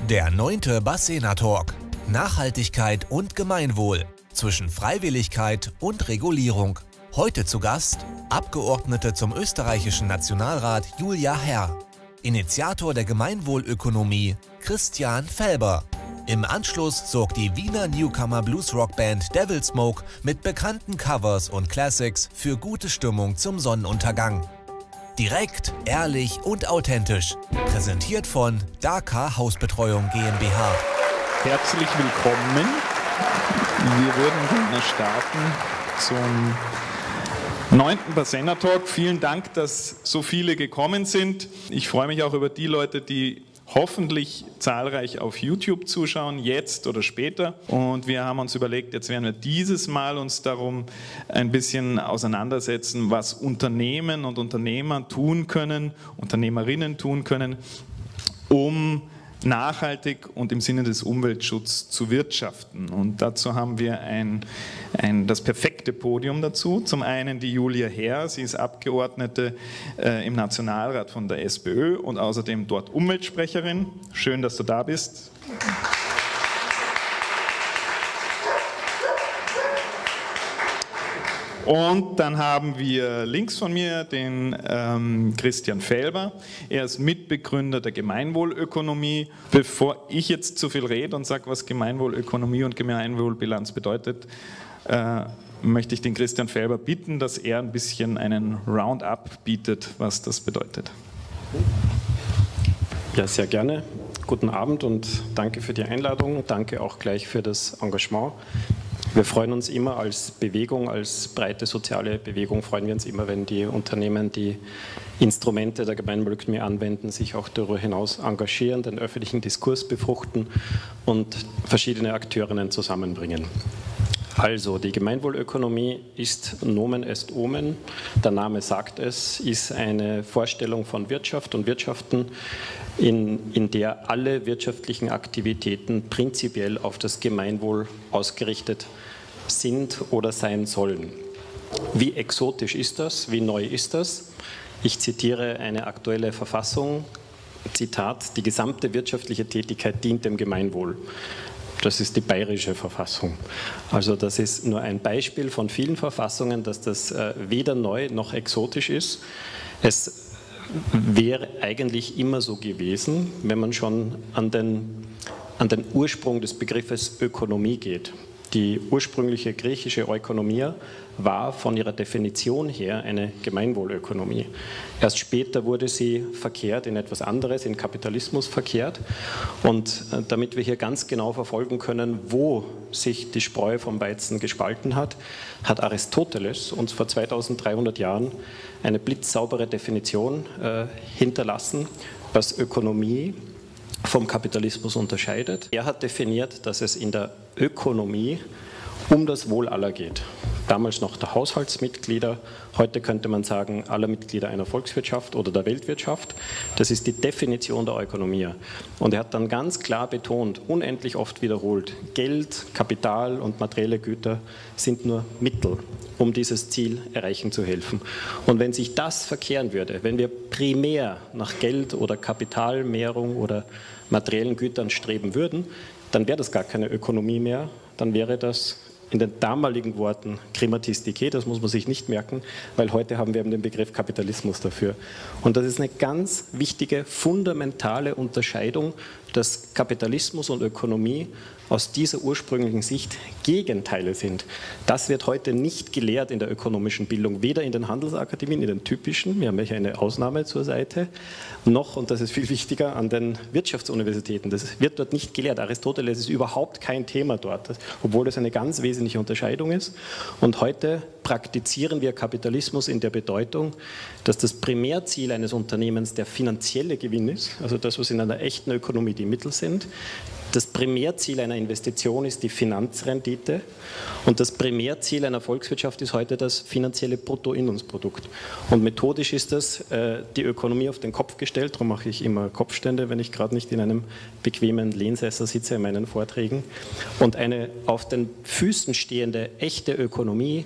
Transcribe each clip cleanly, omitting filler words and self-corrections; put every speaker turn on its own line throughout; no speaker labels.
Der 9. Bassena Talk. Nachhaltigkeit und Gemeinwohl zwischen Freiwilligkeit und Regulierung. Heute zu Gast Abgeordnete zum österreichischen Nationalrat Julia Herr, Initiator der Gemeinwohlökonomie Christian Felber. Im Anschluss sorgt die Wiener Newcomer Blues Rock Band Devil Smoke mit bekannten Covers und Classics für gute Stimmung zum Sonnenuntergang. Direkt, ehrlich und authentisch. Präsentiert von Dakar Hausbetreuung GmbH.
Herzlich willkommen. Wir würden gerne starten zum 9. Bassena Talk. Vielen Dank, dass so viele gekommen sind. Ich freue mich auch über die Leute, die hoffentlich zahlreich auf YouTube zuschauen, jetzt oder später. Und wir haben uns überlegt, jetzt werden wir dieses Mal uns darum ein bisschen auseinandersetzen, was Unternehmen und Unternehmer tun können, Unternehmerinnen tun können, um nachhaltig und im Sinne des Umweltschutzes zu wirtschaften. Und dazu haben wir das perfekte Podium dazu. Zum einen die Julia Herr, sie ist Abgeordnete im Nationalrat von der SPÖ und außerdem dort Umweltsprecherin. Schön, dass du da bist. Und dann haben wir links von mir den Christian Felber. Er ist Mitbegründer der Gemeinwohlökonomie. Bevor ich jetzt zu viel rede und sage, was Gemeinwohlökonomie und Gemeinwohlbilanz bedeutet, möchte ich den Christian Felber bitten, dass er ein bisschen einen Roundup bietet, was das bedeutet.
Ja, sehr gerne. Guten Abend und danke für die Einladung. Danke auch gleich für das Engagement. Wir freuen uns immer als Bewegung, als breite soziale Bewegung, freuen wir uns immer, wenn die Unternehmen die Instrumente der Gemeinwohlökonomie anwenden, sich auch darüber hinaus engagieren, den öffentlichen Diskurs befruchten und verschiedene Akteurinnen zusammenbringen. Also, die Gemeinwohlökonomie ist Nomen est Omen, der Name sagt es, ist eine Vorstellung von Wirtschaft und Wirtschaften, in der alle wirtschaftlichen Aktivitäten prinzipiell auf das Gemeinwohl ausgerichtet sind oder sein sollen. Wie exotisch ist das? Wie neu ist das? Ich zitiere eine aktuelle Verfassung, Zitat, die gesamte wirtschaftliche Tätigkeit dient dem Gemeinwohl. Das ist die bayerische Verfassung. Also das ist nur ein Beispiel von vielen Verfassungen, dass das weder neu noch exotisch ist. Es wäre eigentlich immer so gewesen, wenn man schon an den Ursprung des Begriffes Ökonomie geht. Die ursprüngliche griechische Ökonomia war von ihrer Definition her eine Gemeinwohlökonomie. Erst später wurde sie verkehrt in etwas anderes, in Kapitalismus verkehrt. Und damit wir hier ganz genau verfolgen können, wo sich die Spreu vom Weizen gespalten hat, hat Aristoteles uns vor 2300 Jahren eine blitzsaubere Definition hinterlassen, was Ökonomie vom Kapitalismus unterscheidet. Er hat definiert, dass es in der Ökonomie um das Wohl aller geht. Damals noch der Haushaltsmitglieder, heute könnte man sagen, aller Mitglieder einer Volkswirtschaft oder der Weltwirtschaft. Das ist die Definition der Ökonomie. Und er hat dann ganz klar betont, unendlich oft wiederholt, Geld, Kapital und materielle Güter sind nur Mittel, um dieses Ziel erreichen zu helfen. Und wenn sich das verkehren würde, wenn wir primär nach Geld oder Kapitalmehrung oder materiellen Gütern streben würden, dann wäre das gar keine Ökonomie mehr, dann wäre das in den damaligen Worten Klimatistike, das muss man sich nicht merken, weil heute haben wir eben den Begriff Kapitalismus dafür. Und das ist eine ganz wichtige, fundamentale Unterscheidung, dass Kapitalismus und Ökonomie aus dieser ursprünglichen Sicht Gegenteile sind. Das wird heute nicht gelehrt in der ökonomischen Bildung, weder in den Handelsakademien, in den typischen, wir haben ja eine Ausnahme zur Seite, noch, und das ist viel wichtiger, an den Wirtschaftsuniversitäten. Das wird dort nicht gelehrt. Aristoteles ist überhaupt kein Thema dort, obwohl das eine ganz wesentliche Unterscheidung ist. Und heute praktizieren wir Kapitalismus in der Bedeutung, dass das Primärziel eines Unternehmens der finanzielle Gewinn ist, also das, was in einer echten Ökonomie die Mittel sind. Das Primärziel einer Investition ist die Finanzrendite und das Primärziel einer Volkswirtschaft ist heute das finanzielle Bruttoinlandsprodukt. Und methodisch ist das die Ökonomie auf den Kopf gestellt, darum mache ich immer Kopfstände, wenn ich gerade nicht in einem bequemen Lehnsessel sitze in meinen Vorträgen. Und eine auf den Füßen stehende echte Ökonomie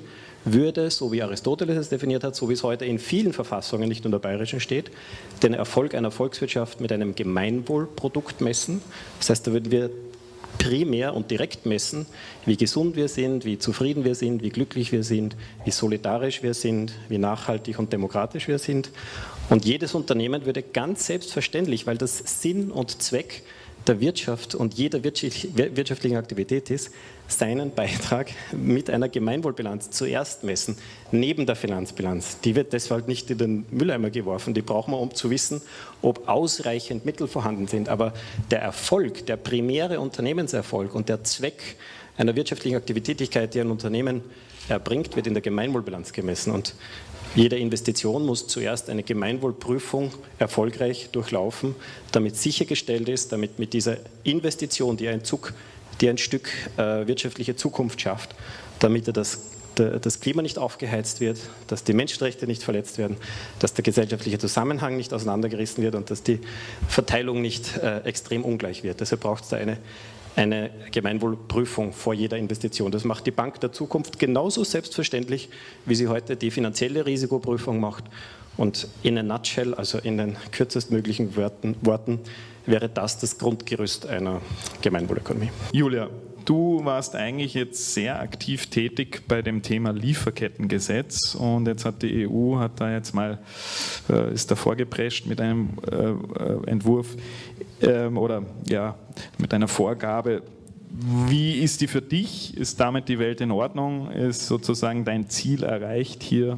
würde, so wie Aristoteles es definiert hat, so wie es heute in vielen Verfassungen, nicht nur der bayerischen steht, den Erfolg einer Volkswirtschaft mit einem Gemeinwohlprodukt messen. Das heißt, da würden wir primär und direkt messen, wie gesund wir sind, wie zufrieden wir sind, wie glücklich wir sind, wie solidarisch wir sind, wie nachhaltig und demokratisch wir sind. Und jedes Unternehmen würde ganz selbstverständlich, weil das Sinn und Zweck der Wirtschaft und jeder wirtschaftlichen Aktivität ist, seinen Beitrag mit einer Gemeinwohlbilanz zuerst messen, neben der Finanzbilanz. Die wird deshalb nicht in den Mülleimer geworfen, die brauchen wir, um zu wissen, ob ausreichend Mittel vorhanden sind. Aber der Erfolg, der primäre Unternehmenserfolg und der Zweck einer wirtschaftlichen Aktivitätigkeit, die ein Unternehmen erbringt, wird in der Gemeinwohlbilanz gemessen. Und jede Investition muss zuerst eine Gemeinwohlprüfung erfolgreich durchlaufen, damit sichergestellt ist, damit mit dieser Investition, die ein Stück wirtschaftliche Zukunft schafft, damit das Klima nicht aufgeheizt wird, dass die Menschenrechte nicht verletzt werden, dass der gesellschaftliche Zusammenhang nicht auseinandergerissen wird und dass die Verteilung nicht extrem ungleich wird. Deshalb braucht es da eine Gemeinwohlprüfung vor jeder Investition. Das macht die Bank der Zukunft genauso selbstverständlich, wie sie heute die finanzielle Risikoprüfung macht. Und in a nutshell, also in den kürzestmöglichen Worten, wäre das Grundgerüst einer Gemeinwohlökonomie.
Julia, du warst eigentlich jetzt sehr aktiv tätig bei dem Thema Lieferkettengesetz und jetzt hat die EU ist da vorgeprescht mit einem Entwurf oder ja, mit einer Vorgabe. Wie ist die für dich? Ist damit die Welt in Ordnung? Ist sozusagen dein Ziel erreicht hier?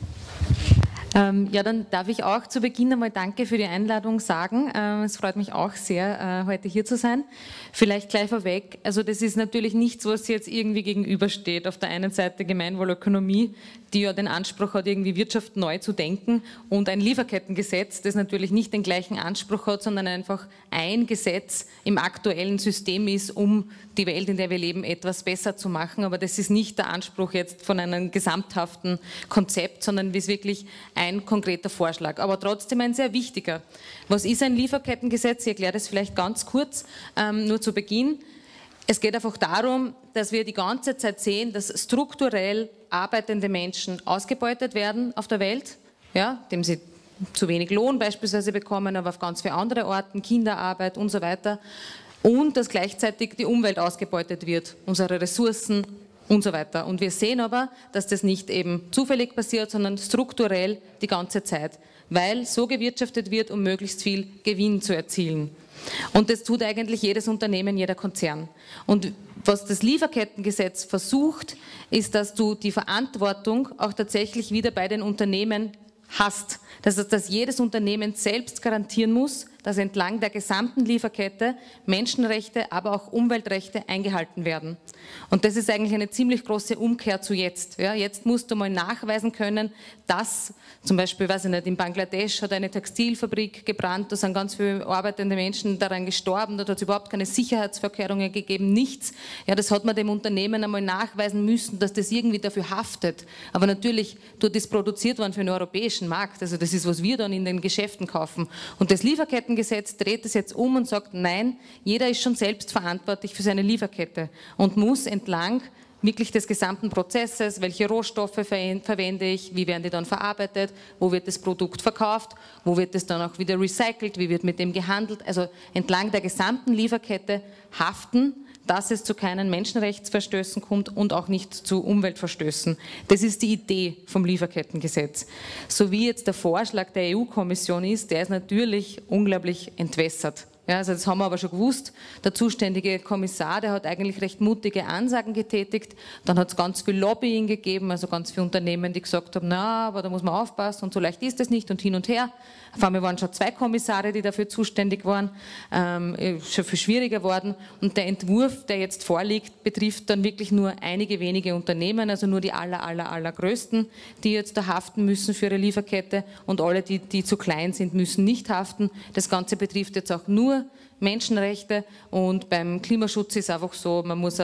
Ja, dann darf ich auch zu Beginn einmal Danke für die Einladung sagen. Es freut mich auch sehr, heute hier zu sein. Vielleicht gleich vorweg, also das ist natürlich nichts, was jetzt irgendwie gegenübersteht. Auf der einen Seite Gemeinwohlökonomie, die ja den Anspruch hat, irgendwie Wirtschaft neu zu denken, und ein Lieferkettengesetz, das natürlich nicht den gleichen Anspruch hat, sondern einfach ein Gesetz im aktuellen System ist, um die Welt, in der wir leben, etwas besser zu machen. Aber das ist nicht der Anspruch jetzt von einem gesamthaften Konzept, sondern ist wirklich ein konkreter Vorschlag, aber trotzdem ein sehr wichtiger. Was ist ein Lieferkettengesetz? Ich erkläre das vielleicht ganz kurz, nur zu Beginn. Es geht einfach darum, dass wir die ganze Zeit sehen, dass strukturell arbeitende Menschen ausgebeutet werden auf der Welt, ja, indem sie zu wenig Lohn beispielsweise bekommen, aber auf ganz viele andere Orten, Kinderarbeit und so weiter, und dass gleichzeitig die Umwelt ausgebeutet wird, unsere Ressourcen und so weiter. Und wir sehen aber, dass das nicht eben zufällig passiert, sondern strukturell die ganze Zeit, weil so gewirtschaftet wird, um möglichst viel Gewinn zu erzielen. Und das tut eigentlich jedes Unternehmen, jeder Konzern. Und was das Lieferkettengesetz versucht, ist, dass du die Verantwortung auch tatsächlich wieder bei den Unternehmen hast. Das heißt, dass jedes Unternehmen selbst garantieren muss, dass entlang der gesamten Lieferkette Menschenrechte, aber auch Umweltrechte eingehalten werden. Und das ist eigentlich eine ziemlich große Umkehr zu jetzt. Ja, jetzt musst du mal nachweisen können, dass zum Beispiel, weiß ich nicht, in Bangladesch hat eine Textilfabrik gebrannt, da sind ganz viele arbeitende Menschen daran gestorben, da hat es überhaupt keine Sicherheitsvorkehrungen gegeben, nichts. Ja, das hat man dem Unternehmen einmal nachweisen müssen, dass das irgendwie dafür haftet. Aber natürlich, dort ist produziert worden für den europäischen Markt, also das ist, was wir dann in den Geschäften kaufen. Und das Lieferkettengesetz dreht es jetzt um und sagt, nein, jeder ist schon selbst verantwortlich für seine Lieferkette und muss entlang wirklich des gesamten Prozesses, welche Rohstoffe verwende ich, wie werden die dann verarbeitet, wo wird das Produkt verkauft, wo wird es dann auch wieder recycelt, wie wird mit dem gehandelt, also entlang der gesamten Lieferkette haften, dass es zu keinen Menschenrechtsverstößen kommt und auch nicht zu Umweltverstößen. Das ist die Idee vom Lieferkettengesetz. So wie jetzt der Vorschlag der EU-Kommission ist, der ist natürlich unglaublich entwässert. Ja, also das haben wir aber schon gewusst. Der zuständige Kommissar, der hat eigentlich recht mutige Ansagen getätigt. Dann hat es ganz viel Lobbying gegeben, also ganz viele Unternehmen, die gesagt haben, na, aber da muss man aufpassen und so leicht ist es nicht und hin und her. Auf einmal waren schon 2 Kommissare, die dafür zuständig waren, schon viel schwieriger geworden. Und der Entwurf, der jetzt vorliegt, betrifft dann wirklich nur einige wenige Unternehmen, also nur die allergrößten, die jetzt da haften müssen für ihre Lieferkette, und alle, die zu klein sind, müssen nicht haften. Das Ganze betrifft jetzt auch nur Menschenrechte, und beim Klimaschutz ist einfach so, man muss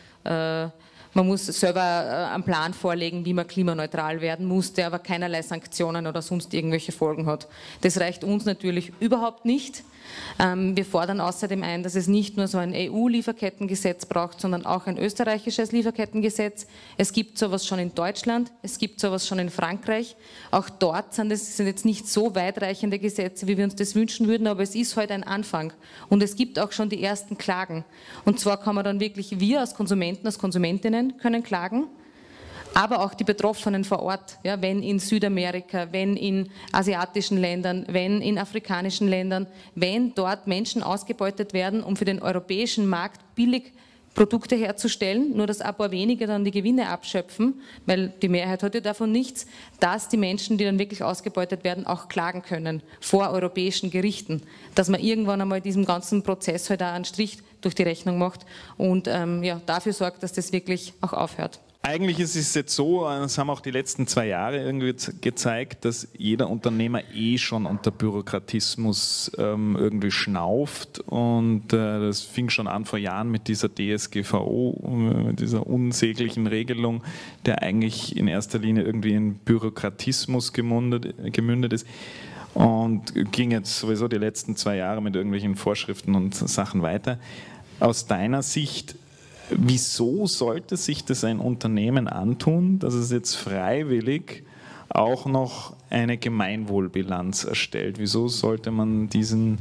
selber einen Plan vorlegen, wie man klimaneutral werden muss, der aber keinerlei Sanktionen oder sonst irgendwelche Folgen hat. Das reicht uns natürlich überhaupt nicht. Wir fordern außerdem ein, dass es nicht nur so ein EU-Lieferkettengesetz braucht, sondern auch ein österreichisches Lieferkettengesetz. Es gibt sowas schon in Deutschland, es gibt sowas schon in Frankreich. Auch dort sind jetzt nicht so weitreichende Gesetze, wie wir uns das wünschen würden, aber es ist heute ein Anfang. Und es gibt auch schon die ersten Klagen. Und zwar kann man dann wirklich, wir als Konsumenten, als Konsumentinnen können klagen, aber auch die Betroffenen vor Ort, ja, wenn in Südamerika, wenn in asiatischen Ländern, wenn in afrikanischen Ländern, wenn dort Menschen ausgebeutet werden, um für den europäischen Markt billig Produkte herzustellen, nur dass ein paar wenige dann die Gewinne abschöpfen, weil die Mehrheit hat ja davon nichts, dass die Menschen, die dann wirklich ausgebeutet werden, auch klagen können vor europäischen Gerichten, dass man irgendwann einmal diesem ganzen Prozess halt auch einen Strich durch die Rechnung macht und ja, dafür sorgt, dass das wirklich auch aufhört.
Eigentlich ist es jetzt so, das haben auch die letzten 2 Jahre irgendwie gezeigt, dass jeder Unternehmer schon unter Bürokratismus irgendwie schnauft und das fing schon an vor Jahren mit dieser DSGVO, mit dieser unsäglichen Regelung, der eigentlich in erster Linie irgendwie in Bürokratismus gemündet ist. Und ging jetzt sowieso die letzten 2 Jahre mit irgendwelchen Vorschriften und Sachen weiter. Aus deiner Sicht, wieso sollte sich das ein Unternehmen antun, dass es jetzt freiwillig auch noch eine Gemeinwohlbilanz erstellt? Wieso sollte man diesen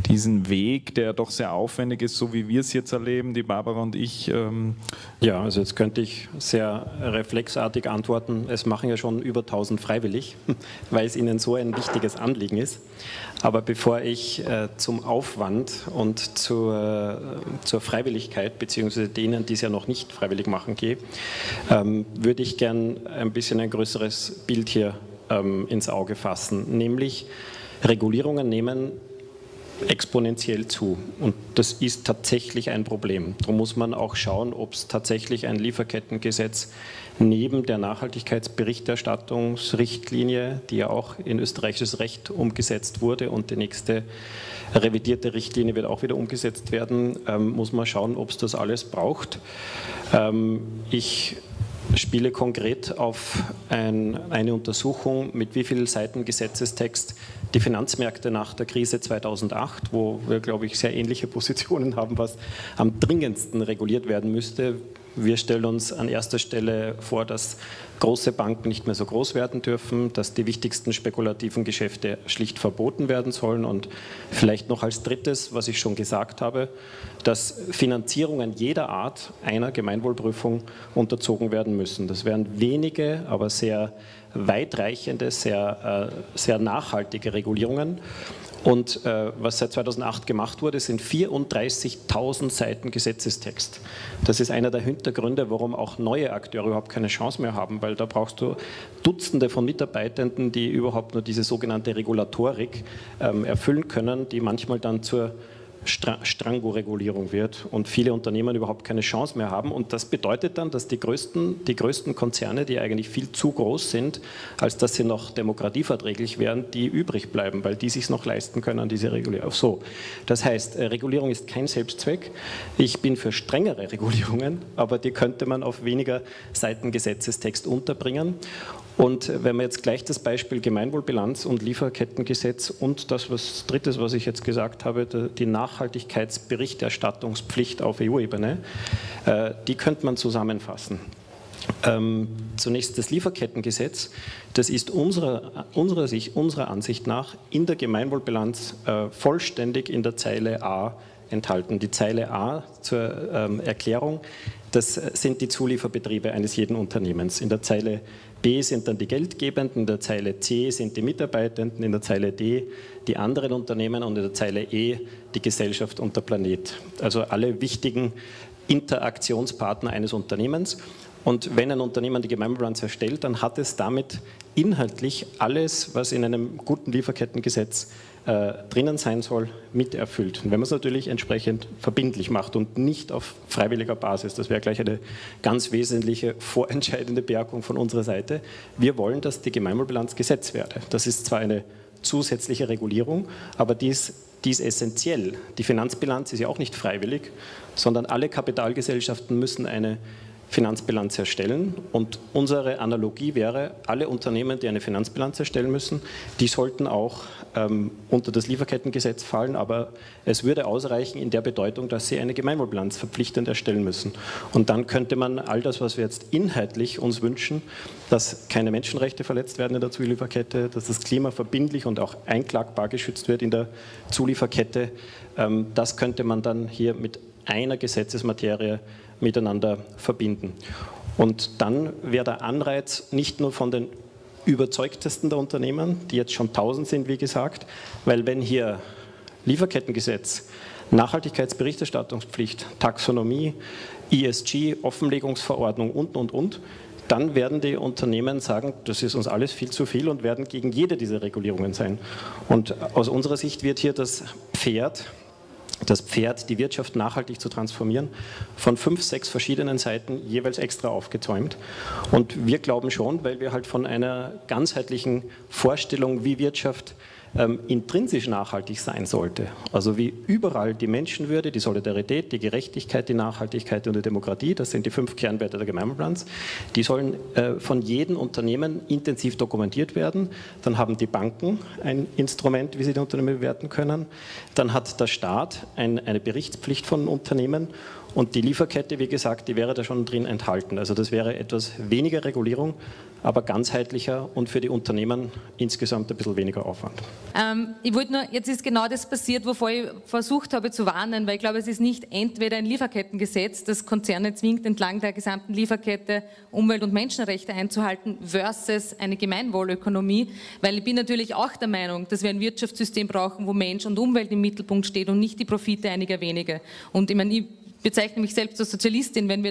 Weg, der doch sehr aufwendig ist, so wie wir es jetzt erleben, die Barbara und ich?
Ja, also jetzt könnte ich sehr reflexartig antworten, es machen ja schon über 1000 freiwillig, weil es ihnen so ein wichtiges Anliegen ist. Aber bevor ich zum Aufwand und zur Freiwilligkeit, beziehungsweise denen, die es ja noch nicht freiwillig machen, gehe, würde ich gern ein bisschen ein größeres Bild hier ins Auge fassen, nämlich Regulierungen nehmen exponentiell zu und das ist tatsächlich ein Problem. Darum muss man auch schauen, ob es tatsächlich ein Lieferkettengesetz neben der Nachhaltigkeitsberichterstattungsrichtlinie, die ja auch in österreichisches Recht umgesetzt wurde und die nächste revidierte Richtlinie wird auch wieder umgesetzt werden, muss man schauen, ob es das alles braucht. Ich spiele konkret auf eine Untersuchung, mit wie vielen Seiten Gesetzestext die Finanzmärkte nach der Krise 2008, wo wir, glaube ich, sehr ähnliche Positionen haben, was am dringendsten reguliert werden müsste. Wir stellen uns an erster Stelle vor, dass große Banken nicht mehr so groß werden dürfen, dass die wichtigsten spekulativen Geschäfte schlicht verboten werden sollen und vielleicht noch als drittes, was ich schon gesagt habe, dass Finanzierungen jeder Art einer Gemeinwohlprüfung unterzogen werden müssen. Das wären wenige, aber sehr weitreichende, sehr nachhaltige Regulierungen. Und was seit 2008 gemacht wurde, sind 34.000 Seiten Gesetzestext. Das ist einer der Hintergründe, warum auch neue Akteure überhaupt keine Chance mehr haben, weil da brauchst du Dutzende von Mitarbeitenden, die überhaupt nur diese sogenannte Regulatorik erfüllen können, die manchmal dann zur Strangoregulierung wird und viele Unternehmen überhaupt keine Chance mehr haben. Und das bedeutet dann, dass die größten Konzerne, die eigentlich viel zu groß sind, als dass sie noch demokratieverträglich wären, die übrig bleiben, weil die sich noch leisten können, diese Regulierung. So, das heißt, Regulierung ist kein Selbstzweck. Ich bin für strengere Regulierungen, aber die könnte man auf weniger Seiten Gesetzestext unterbringen. Und wenn man jetzt gleich das Beispiel Gemeinwohlbilanz und Lieferkettengesetz und das Drittes, was ich jetzt gesagt habe, die Nachhaltigkeitsberichterstattungspflicht auf EU-Ebene, die könnte man zusammenfassen. Zunächst das Lieferkettengesetz, das ist unserer Ansicht nach in der Gemeinwohlbilanz vollständig in der Zeile A enthalten. Die Zeile A zur Erklärung, das sind die Zulieferbetriebe eines jeden Unternehmens. In der Zeile B sind dann die Geldgebenden, in der Zeile C sind die Mitarbeitenden, in der Zeile D die anderen Unternehmen und in der Zeile E die Gesellschaft und der Planet. Also alle wichtigen Interaktionspartner eines Unternehmens. Und wenn ein Unternehmen die Gemeinwohlbilanz erstellt, dann hat es damit inhaltlich alles, was in einem guten Lieferkettengesetz drinnen sein soll, miterfüllt. Und wenn man es natürlich entsprechend verbindlich macht und nicht auf freiwilliger Basis, das wäre gleich eine ganz wesentliche vorentscheidende Bemerkung von unserer Seite. Wir wollen, dass die Gemeinwohlbilanz Gesetz werde. Das ist zwar eine zusätzliche Regulierung, aber die ist essentiell. Die Finanzbilanz ist ja auch nicht freiwillig, sondern alle Kapitalgesellschaften müssen eine Finanzbilanz erstellen und unsere Analogie wäre, alle Unternehmen, die eine Finanzbilanz erstellen müssen, die sollten auch unter das Lieferkettengesetz fallen, aber es würde ausreichen in der Bedeutung, dass sie eine Gemeinwohlbilanz verpflichtend erstellen müssen. Und dann könnte man all das, was wir jetzt inhaltlich uns wünschen, dass keine Menschenrechte verletzt werden in der Zulieferkette, dass das Klima verbindlich und auch einklagbar geschützt wird in der Zulieferkette, das könnte man dann hier mit einer Gesetzesmaterie miteinander verbinden. Und dann wäre der Anreiz nicht nur von den überzeugtesten der Unternehmen, die jetzt schon 1000 sind, wie gesagt, weil wenn hier Lieferkettengesetz, Nachhaltigkeitsberichterstattungspflicht, Taxonomie, ESG, Offenlegungsverordnung und, dann werden die Unternehmen sagen, das ist uns alles viel zu viel und werden gegen jede dieser Regulierungen sein. Und aus unserer Sicht wird hier das Pferd, die Wirtschaft nachhaltig zu transformieren, von 5, 6 verschiedenen Seiten jeweils extra aufgezäumt. Und wir glauben schon, weil wir halt von einer ganzheitlichen Vorstellung, wie Wirtschaft intrinsisch nachhaltig sein sollte, also wie überall die Menschenwürde, die Solidarität, die Gerechtigkeit, die Nachhaltigkeit und die Demokratie, das sind die 5 Kernwerte der Gemeinwohlbilanz, die sollen von jedem Unternehmen intensiv dokumentiert werden. Dann haben die Banken ein Instrument, wie sie die Unternehmen bewerten können. Dann hat der Staat eine Berichtspflicht von Unternehmen. Und die Lieferkette, wie gesagt, die wäre da schon drin enthalten. Also das wäre etwas weniger Regulierung, aber ganzheitlicher und für die Unternehmen insgesamt ein bisschen weniger Aufwand.
Ich wollte nur, jetzt ist genau das passiert, wovor ich versucht habe zu warnen, weil ich glaube, es ist nicht entweder ein Lieferkettengesetz, das Konzerne zwingt, entlang der gesamten Lieferkette Umwelt- und Menschenrechte einzuhalten, versus eine Gemeinwohlökonomie, weil ich bin natürlich auch der Meinung, dass wir ein Wirtschaftssystem brauchen, wo Mensch und Umwelt im Mittelpunkt steht und nicht die Profite einiger wenige. Und ich meine, ich bezeichne mich selbst als Sozialistin, wenn wir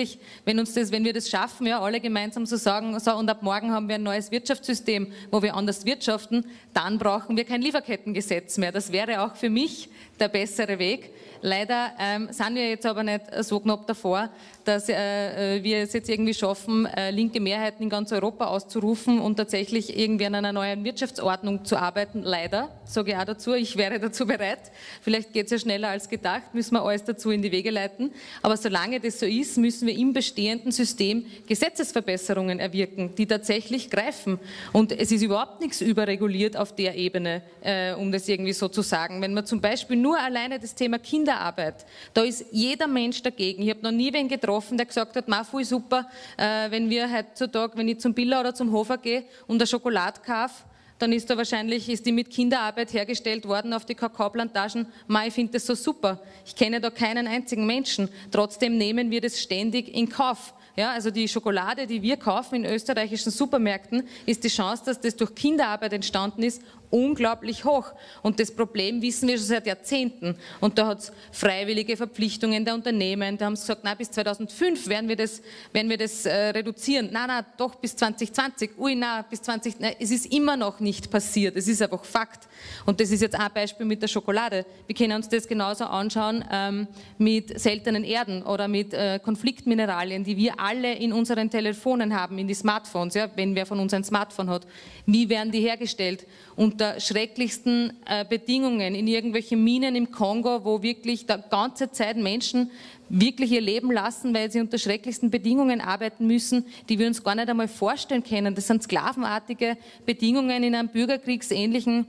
das schaffen, ja, alle gemeinsam so sagen, so, und ab morgen haben wir ein neues Wirtschaftssystem, wo wir anders wirtschaften, dann brauchen wir kein Lieferkettengesetz mehr. Das wäre auch für mich der bessere Weg. Leider sind wir jetzt aber nicht so knapp davor, dass wir es jetzt irgendwie schaffen, linke Mehrheiten in ganz Europa auszurufen und tatsächlich irgendwie an einer neuen Wirtschaftsordnung zu arbeiten. Leider, sage ich auch dazu, ich wäre dazu bereit. Vielleicht geht es ja schneller als gedacht, müssen wir alles dazu in die Wege leiten. Aber solange das so ist, müssen wir im bestehenden System Gesetzesverbesserungen erwirken, die tatsächlich greifen. Und es ist überhaupt nichts überreguliert auf der Ebene, um das irgendwie so zu sagen. Wenn man zum Beispiel nur alleine das Thema Kinderarbeit, da ist jeder Mensch dagegen. Ich habe noch nie wen getroffen, der gesagt hat, voll super, wenn wir heutzutage, wenn ich zum Billa oder zum Hofer gehe und eine Schokolade kaufe, dann ist die mit Kinderarbeit hergestellt worden auf die Kakaoplantagen. Ich finde das so super. Ich kenne da keinen einzigen Menschen. Trotzdem nehmen wir das ständig in Kauf. Ja, also die Schokolade, die wir kaufen in österreichischen Supermärkten, ist die Chance, dass das durch Kinderarbeit entstanden ist, unglaublich hoch. Und das Problem wissen wir schon seit Jahrzehnten. Und da hat es freiwillige Verpflichtungen der Unternehmen. Da haben sie gesagt, bis 2005 werden wir das reduzieren. Nein, doch bis 2020. Bis 20. Es ist immer noch nicht passiert. Es ist einfach Fakt. Und das ist jetzt ein Beispiel mit der Schokolade. Wir können uns das genauso anschauen mit seltenen Erden oder mit Konfliktmineralien, die wir alle in unseren Telefonen haben, in die Smartphones, ja, wenn wer von uns ein Smartphone hat. Wie werden die hergestellt? Unter schrecklichsten Bedingungen in irgendwelchen Minen im Kongo, wo wirklich die ganze Zeit Menschen wirklich ihr Leben lassen, weil sie unter schrecklichsten Bedingungen arbeiten müssen, die wir uns gar nicht einmal vorstellen können. Das sind sklavenartige Bedingungen in einer bürgerkriegsähnlichen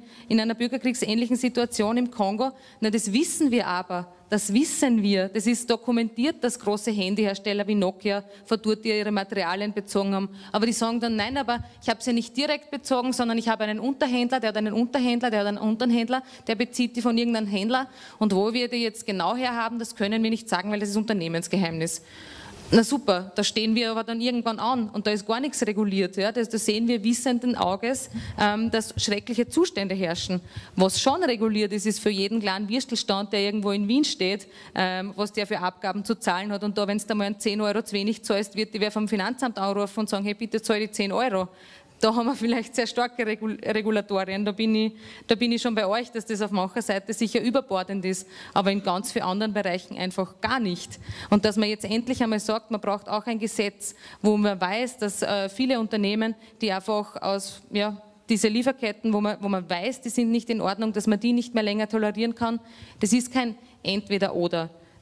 Situation im Kongo. Das wissen wir aber. Das wissen wir. Das ist dokumentiert, dass große Handyhersteller wie Nokia von dort ihre Materialien bezogen haben. Aber die sagen dann, nein, aber ich habe sie nicht direkt bezogen, sondern ich habe einen Unterhändler, der hat einen Unterhändler, der hat einen Unterhändler, der bezieht die von irgendeinem Händler. Und wo wir die jetzt genau herhaben, das können wir nicht sagen, weil das ist Unternehmensgeheimnis. Na super, da stehen wir aber dann irgendwann an und da ist gar nichts reguliert. Ja? Da sehen wir wissenden Auges, dass schreckliche Zustände herrschen. Was schon reguliert ist, ist für jeden kleinen Würstelstand, der irgendwo in Wien steht, was der für Abgaben zu zahlen hat. Und da, wenn du da mal 10 € zu wenig zahlst, wird die wer vom Finanzamt anrufen und sagen, hey, bitte zahl die 10 €. Da haben wir vielleicht sehr starke Regulatorien. Da bin ich schon bei euch, dass das auf mancher Seite sicher überbordend ist, aber in ganz vielen anderen Bereichen einfach gar nicht. Und dass man jetzt endlich einmal sagt, man braucht auch ein Gesetz, wo man weiß, dass viele Unternehmen, die einfach aus diese Lieferketten, wo man weiß, die sind nicht in Ordnung, dass man die nicht mehr länger tolerieren kann, das ist kein Entweder-Oder.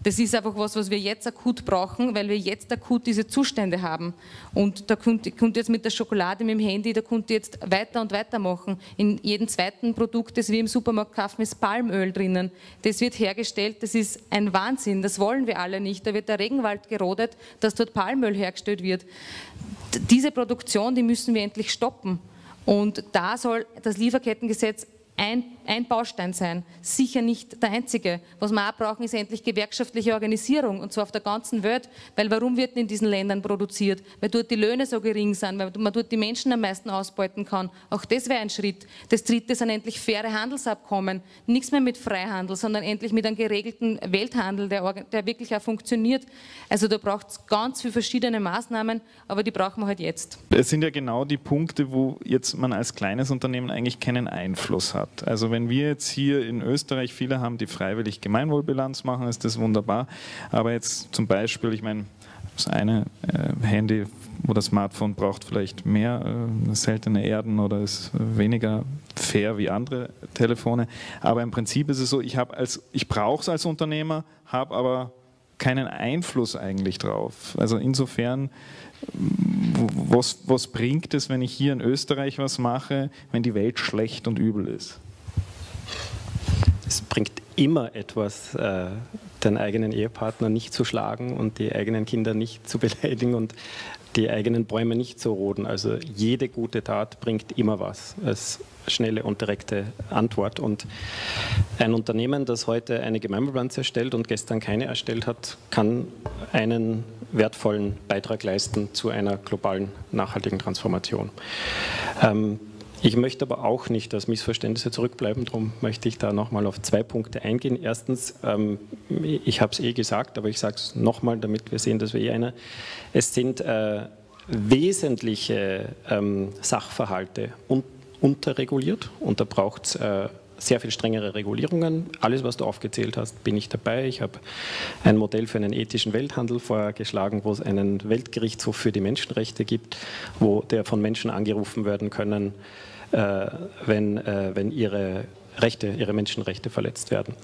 Das ist einfach was wir jetzt akut brauchen, weil wir jetzt akut diese Zustände haben. Und da könnt jetzt mit der Schokolade, mit dem Handy, da könnt ihr jetzt weiter und weiter machen. In jedem zweiten Produkt, das wir im Supermarkt kaufen, ist Palmöl drinnen. Das wird hergestellt, das ist ein Wahnsinn, das wollen wir alle nicht. Da wird der Regenwald gerodet, dass dort Palmöl hergestellt wird. Diese Produktion, die müssen wir endlich stoppen. Und da soll das Lieferkettengesetz ein Baustein sein, sicher nicht der einzige. Was wir auch brauchen, ist endlich gewerkschaftliche Organisierung, und zwar auf der ganzen Welt, weil warum wird in diesen Ländern produziert? Weil dort die Löhne so gering sind, weil man dort die Menschen am meisten ausbeuten kann. Auch das wäre ein Schritt. Das dritte sind endlich faire Handelsabkommen, nichts mehr mit Freihandel, sondern endlich mit einem geregelten Welthandel, der wirklich auch funktioniert. Also da braucht es ganz viele verschiedene Maßnahmen, aber die brauchen wir halt jetzt.
Es sind ja genau die Punkte, wo jetzt man als kleines Unternehmen eigentlich keinen Einfluss hat. Also wenn wir jetzt hier in Österreich viele haben, die freiwillig Gemeinwohlbilanz machen, ist das wunderbar. Aber jetzt zum Beispiel, ich meine, das eine Handy oder Smartphone braucht vielleicht mehr seltene Erden oder ist weniger fair wie andere Telefone. Aber im Prinzip ist es so, ich brauche es als Unternehmer, habe aber keinen Einfluss eigentlich drauf. Also insofern, was bringt es, wenn ich hier in Österreich was mache, wenn die Welt schlecht und übel ist?
Es bringt immer etwas, den eigenen Ehepartner nicht zu schlagen und die eigenen Kinder nicht zu beleidigen und die eigenen Bäume nicht zu roden. Also jede gute Tat bringt immer was als schnelle und direkte Antwort. Und ein Unternehmen, das heute eine Gemeinwohlbilanz erstellt und gestern keine erstellt hat, kann einen wertvollen Beitrag leisten zu einer globalen nachhaltigen Transformation. Ich möchte aber auch nicht, dass Missverständnisse zurückbleiben, darum möchte ich da nochmal auf 2 Punkte eingehen. Erstens, ich habe es gesagt, aber ich sage es nochmal, damit wir sehen, dass wir einer. Es sind wesentliche Sachverhalte unterreguliert und da braucht es sehr viel strengere Regulierungen. Alles, was du aufgezählt hast, bin ich dabei. Ich habe ein Modell für einen ethischen Welthandel vorgeschlagen, wo es einen Weltgerichtshof für die Menschenrechte gibt, der von Menschen angerufen werden können, wenn ihre Menschenrechte verletzt werden.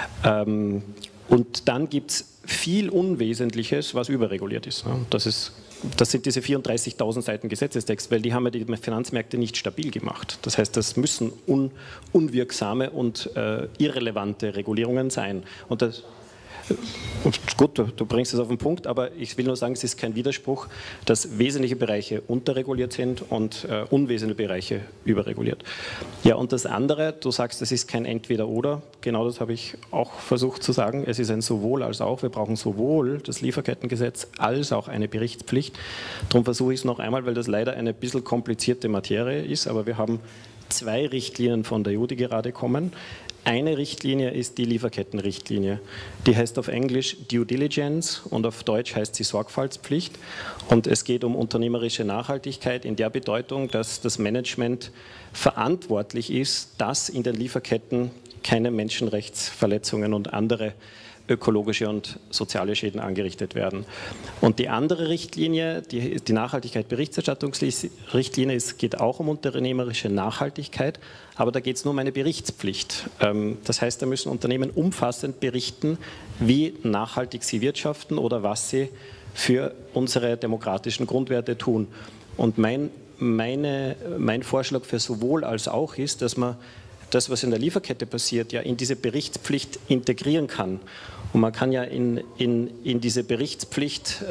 Und dann gibt es viel Unwesentliches, was überreguliert ist. Das sind diese 34.000 Seiten Gesetzestext, weil die haben ja die Finanzmärkte nicht stabil gemacht. Das heißt, das müssen unwirksame und irrelevante Regulierungen sein. Und das, gut, du bringst es auf den Punkt, aber ich will nur sagen, es ist kein Widerspruch, dass wesentliche Bereiche unterreguliert sind und unwesentliche Bereiche überreguliert. Ja, und das andere, du sagst, es ist kein Entweder-Oder, genau das habe ich auch versucht zu sagen, es ist ein sowohl als auch, wir brauchen sowohl das Lieferkettengesetz als auch eine Berichtspflicht. Darum versuche ich es noch einmal, weil das leider eine bisschen komplizierte Materie ist, aber wir haben 2 Richtlinien von der EU, die gerade kommen. Eine Richtlinie ist die Lieferkettenrichtlinie. Die heißt auf Englisch Due Diligence und auf Deutsch heißt sie Sorgfaltspflicht. Und es geht um unternehmerische Nachhaltigkeit in der Bedeutung, dass das Management verantwortlich ist, dass in den Lieferketten keine Menschenrechtsverletzungen und andere ökologische und soziale Schäden angerichtet werden. Und die andere Richtlinie, die Nachhaltigkeit-Berichterstattungsrichtlinie, geht auch um unternehmerische Nachhaltigkeit, aber da geht es nur um eine Berichtspflicht. Das heißt, da müssen Unternehmen umfassend berichten, wie nachhaltig sie wirtschaften oder was sie für unsere demokratischen Grundwerte tun. Und mein Vorschlag für sowohl als auch ist, dass man das, was in der Lieferkette passiert, ja in diese Berichtspflicht integrieren kann. Und man kann ja in diese Berichtspflicht,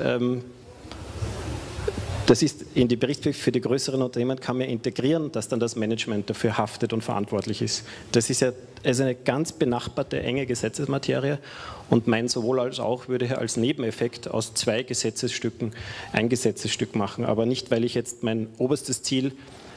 in die Berichtspflicht für die größeren Unternehmen kann man integrieren, dass dann das Management dafür haftet und verantwortlich ist. Das ist ja eine ganz benachbarte, enge Gesetzesmaterie und mein sowohl als auch würde hier als Nebeneffekt aus 2 Gesetzesstücken ein Gesetzesstück machen, aber nicht, weil ich jetzt mein oberstes Ziel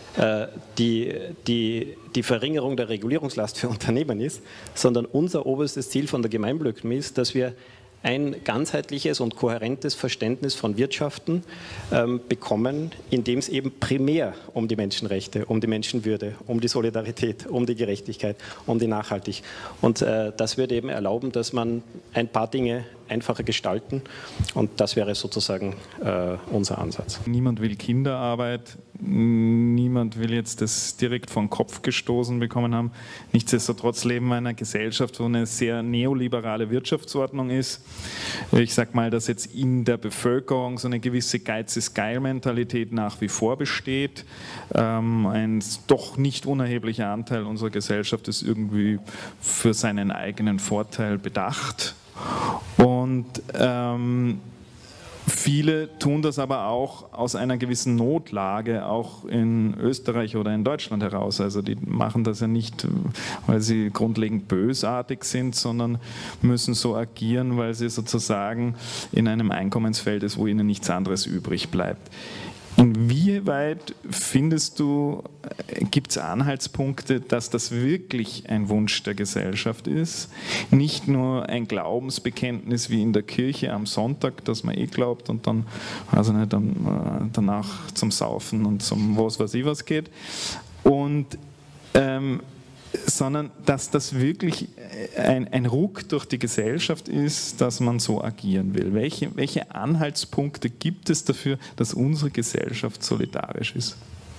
die Verringerung der Regulierungslast für Unternehmen ist, sondern unser oberstes Ziel von der Gemeinwohlökonomie ist, dass wir ein ganzheitliches und kohärentes Verständnis von Wirtschaften bekommen, in dem es eben primär um die Menschenrechte, um die Menschenwürde, um die Solidarität, um die Gerechtigkeit, um die Nachhaltigkeit. Und das würde eben erlauben, dass man ein paar Dinge einfacher gestalten und das wäre sozusagen unser Ansatz.
Niemand will Kinderarbeit. niemand will jetzt das direkt vor den Kopf gestoßen bekommen haben. Nichtsdestotrotz leben wir in einer Gesellschaft, wo eine sehr neoliberale Wirtschaftsordnung ist. Ich sage mal, dass jetzt in der Bevölkerung so eine gewisse Geiz-ist-geil-Mentalität nach wie vor besteht. Ein doch nicht unerheblicher Anteil unserer Gesellschaft ist irgendwie für seinen eigenen Vorteil bedacht. Und viele tun das aber auch aus einer gewissen Notlage, auch in Österreich oder in Deutschland heraus. Also die machen das ja nicht, weil sie grundlegend bösartig sind, sondern müssen so agieren, weil sie sozusagen in einem Einkommensfeld ist, wo ihnen nichts anderes übrig bleibt. Inwieweit findest du, gibt es Anhaltspunkte, dass das wirklich ein Wunsch der Gesellschaft ist? Nicht nur ein Glaubensbekenntnis wie in der Kirche am Sonntag, dass man glaubt und dann, also nicht, danach zum Saufen und zum was weiß ich was geht. Und sondern dass das wirklich ein Ruck durch die Gesellschaft ist, dass man so agieren will. Welche Anhaltspunkte gibt es dafür, dass unsere Gesellschaft solidarisch ist?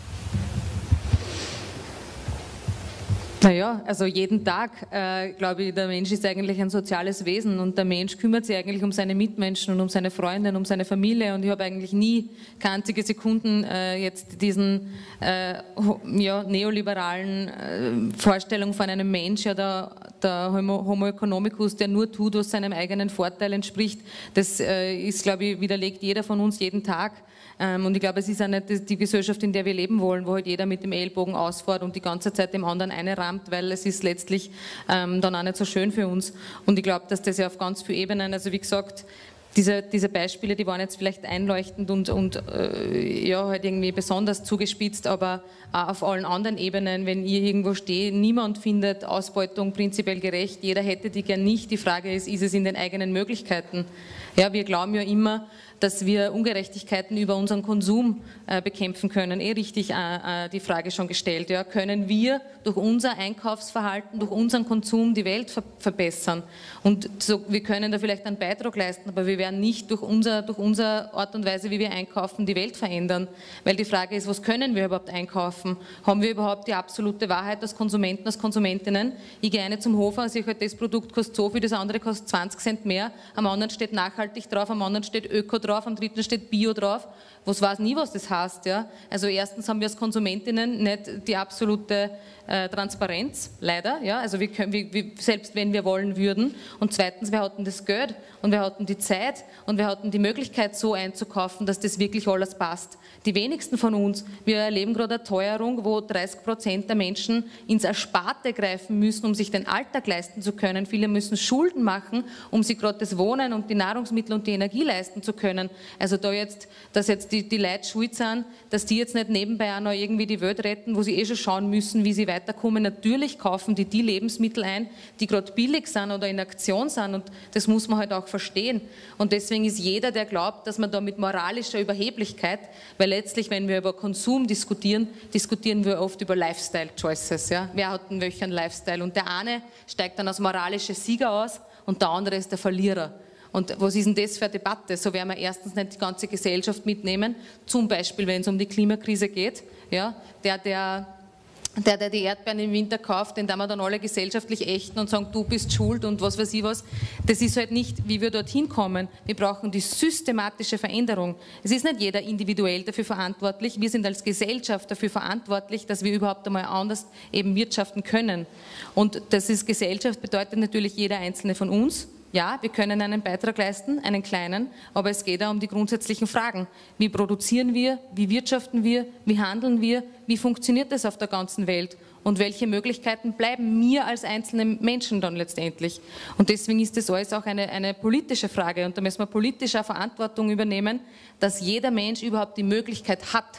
Naja, also jeden Tag, glaube ich, der Mensch ist eigentlich ein soziales Wesen und der Mensch kümmert sich eigentlich um seine Mitmenschen und um seine Freunde, um seine Familie und ich habe eigentlich nie keine einzige Sekunden jetzt diesen neoliberalen Vorstellung von einem Mensch, ja, der Homo economicus, der nur tut, was seinem eigenen Vorteil entspricht, das ist, glaube ich, widerlegt jeder von uns jeden Tag. Und ich glaube, es ist auch nicht die Gesellschaft, in der wir leben wollen, wo halt jeder mit dem Ellbogen ausfährt und die ganze Zeit dem anderen eine rammt, weil es ist letztlich dann auch nicht so schön für uns. Und ich glaube, dass das ja auf ganz vielen Ebenen, also wie gesagt, diese Beispiele, die waren jetzt vielleicht einleuchtend und ja, halt irgendwie besonders zugespitzt, aber auch auf allen anderen Ebenen, wenn ihr irgendwo steht, niemand findet Ausbeutung prinzipiell gerecht, jeder hätte die gern nicht. Die Frage ist es in den eigenen Möglichkeiten? Ja, wir glauben ja immer, dass wir Ungerechtigkeiten über unseren Konsum bekämpfen können. Richtig die Frage schon gestellt. Ja. Können wir durch unser Einkaufsverhalten, durch unseren Konsum die Welt verbessern? Und so, wir können da vielleicht einen Beitrag leisten, aber wir werden nicht durch unsere Art und Weise, wie wir einkaufen, die Welt verändern. Weil die Frage ist, was können wir überhaupt einkaufen? Haben wir überhaupt die absolute Wahrheit als Konsumenten, als Konsumentinnen? Ich gehe eine zum Hofer, also ich halt, das Produkt kostet so viel, das andere kostet 20 Cent mehr, am anderen steht nachhaltig drauf, am anderen steht Öko drauf, am dritten steht Bio drauf. Was weiß nie, was das heißt. Ja? Also erstens haben wir als Konsumentinnen nicht die absolute Transparenz, leider. Ja? Also selbst wenn wir wollen würden. Und zweitens, wir hatten das Geld und wir hatten die Zeit und wir hatten die Möglichkeit, so einzukaufen, dass das wirklich alles passt. Die wenigsten von uns, wir erleben gerade eine Teuerung, wo 30% der Menschen ins Ersparte greifen müssen, um sich den Alltag leisten zu können. Viele müssen Schulden machen, um sich gerade das Wohnen und die Nahrungsmittel und die Energie leisten zu können. Also dass jetzt die Leute schuld sind, dass die jetzt nicht nebenbei auch noch irgendwie die Welt retten, wo sie eh schon schauen müssen, wie sie weiterkommen. Natürlich kaufen die Lebensmittel ein, die gerade billig sind oder in Aktion sind und das muss man halt auch verstehen. Und deswegen ist jeder, der glaubt, dass man da mit moralischer Überheblichkeit, weil letztlich, wenn wir über Konsum diskutieren, diskutieren wir oft über Lifestyle-Choices. Ja? Wer hat denn welchen Lifestyle? Und der eine steigt dann als moralischer Sieger aus und der andere ist der Verlierer. Und was ist denn das für eine Debatte? So werden wir erstens nicht die ganze Gesellschaft mitnehmen, zum Beispiel, wenn es um die Klimakrise geht. Ja? Der die Erdbeeren im Winter kauft, den da wir dann alle gesellschaftlich ächten und sagen, du bist schuld und was weiß ich was. Das ist halt nicht, wie wir dorthin kommen. Wir brauchen die systematische Veränderung. Es ist nicht jeder individuell dafür verantwortlich. Wir sind als Gesellschaft dafür verantwortlich, dass wir überhaupt einmal anders eben wirtschaften können. Und das ist Gesellschaft, bedeutet natürlich jeder Einzelne von uns. Ja, wir können einen Beitrag leisten, einen kleinen, aber es geht auch um die grundsätzlichen Fragen. Wie produzieren wir, wie wirtschaften wir, wie handeln wir, wie funktioniert das auf der ganzen Welt und welche Möglichkeiten bleiben mir als einzelne Menschen dann letztendlich. Und deswegen ist das alles auch eine politische Frage und da müssen wir politische Verantwortung übernehmen, dass jeder Mensch überhaupt die Möglichkeit hat,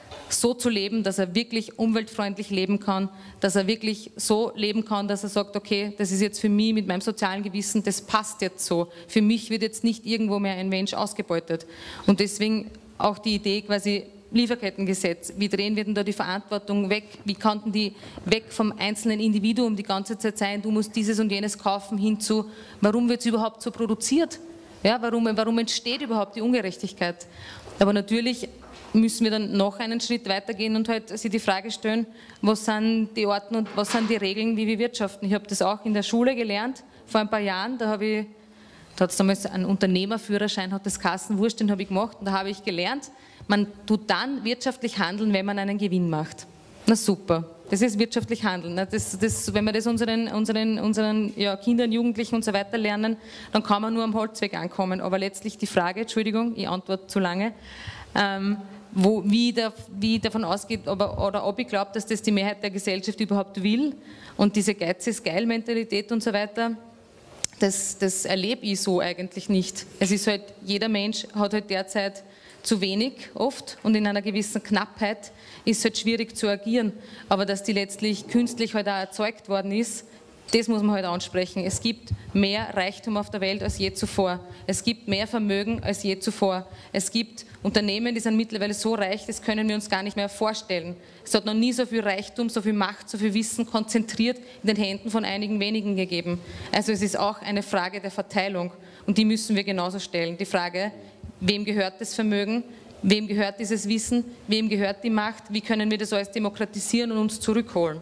so zu leben, dass er wirklich umweltfreundlich leben kann, dass er wirklich so leben kann, dass er sagt, okay, das ist jetzt für mich mit meinem sozialen Gewissen, das passt jetzt so. Für mich wird jetzt nicht irgendwo mehr ein Mensch ausgebeutet. Und deswegen auch die Idee quasi Lieferkettengesetz, wie drehen wir denn da die Verantwortung weg, wie konnten die weg vom einzelnen Individuum die ganze Zeit sein, du musst dieses und jenes kaufen, hinzu, warum wird es überhaupt so produziert? Ja, warum entsteht überhaupt die Ungerechtigkeit? Aber natürlich müssen wir dann noch einen Schritt weitergehen und halt sich die Frage stellen, was sind die Orten und was sind die Regeln, wie wir wirtschaften. Ich habe das auch in der Schule gelernt, vor ein paar Jahren, da hat es damals einen Unternehmerführerschein, hat das Kassenwurst, den habe ich gemacht und da habe ich gelernt, man tut dann wirtschaftlich handeln, wenn man einen Gewinn macht. Na super, das ist wirtschaftlich handeln. Wenn wir das unseren Kindern, Jugendlichen und so weiter lernen, dann kann man nur am Holzweg ankommen. Aber letztlich die Frage, Entschuldigung, ich antworte zu lange, wie ich davon ausgeht oder ob ich glaube, dass das die Mehrheit der Gesellschaft überhaupt will und diese Geiz ist geil Mentalität und so weiter, das erlebe ich so eigentlich nicht. Es ist halt, jeder Mensch hat halt derzeit zu wenig oft und in einer gewissen Knappheit ist es halt schwierig zu agieren. Aber dass die letztlich künstlich halt auch erzeugt worden ist, das muss man halt ansprechen. Es gibt mehr Reichtum auf der Welt als je zuvor. Es gibt mehr Vermögen als je zuvor. Es gibt Unternehmen, die sind mittlerweile so reich, das können wir uns gar nicht mehr vorstellen. Es hat noch nie so viel Reichtum, so viel Macht, so viel Wissen konzentriert in den Händen von einigen wenigen gegeben. Also es ist auch eine Frage der Verteilung und die müssen wir genauso stellen. Die Frage, wem gehört das Vermögen? Wem gehört dieses Wissen? Wem gehört die Macht? Wie können wir das alles demokratisieren und uns zurückholen?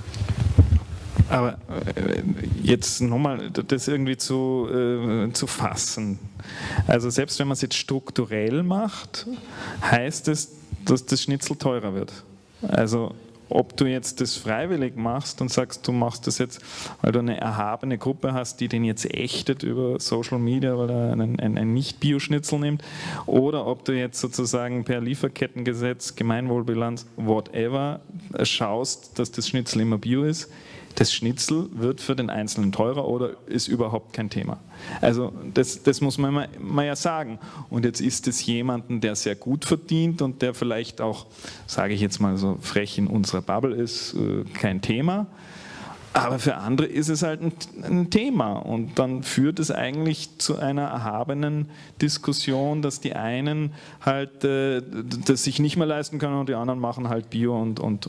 Aber jetzt nochmal das irgendwie zu fassen. Also selbst wenn man es jetzt strukturell macht, heißt es, dass das Schnitzel teurer wird. Also ob du jetzt das freiwillig machst und sagst, du machst das jetzt, weil du eine erhabene Gruppe hast, die den jetzt ächtet über Social Media, weil er ein Nicht-Bio-Schnitzel nimmt, oder ob du jetzt sozusagen per Lieferkettengesetz, Gemeinwohlbilanz, whatever, schaust, dass das Schnitzel immer Bio ist. Das Schnitzel wird für den Einzelnen teurer oder ist überhaupt kein Thema. Also das muss man mal ja sagen. Und jetzt ist es jemanden, der sehr gut verdient und der vielleicht auch, sage ich jetzt mal so frech, in unserer Bubble ist, kein Thema. Aber für andere ist es halt ein Thema und dann führt es eigentlich zu einer erhabenen Diskussion, dass die einen halt das sich nicht mehr leisten können und die anderen machen halt Bio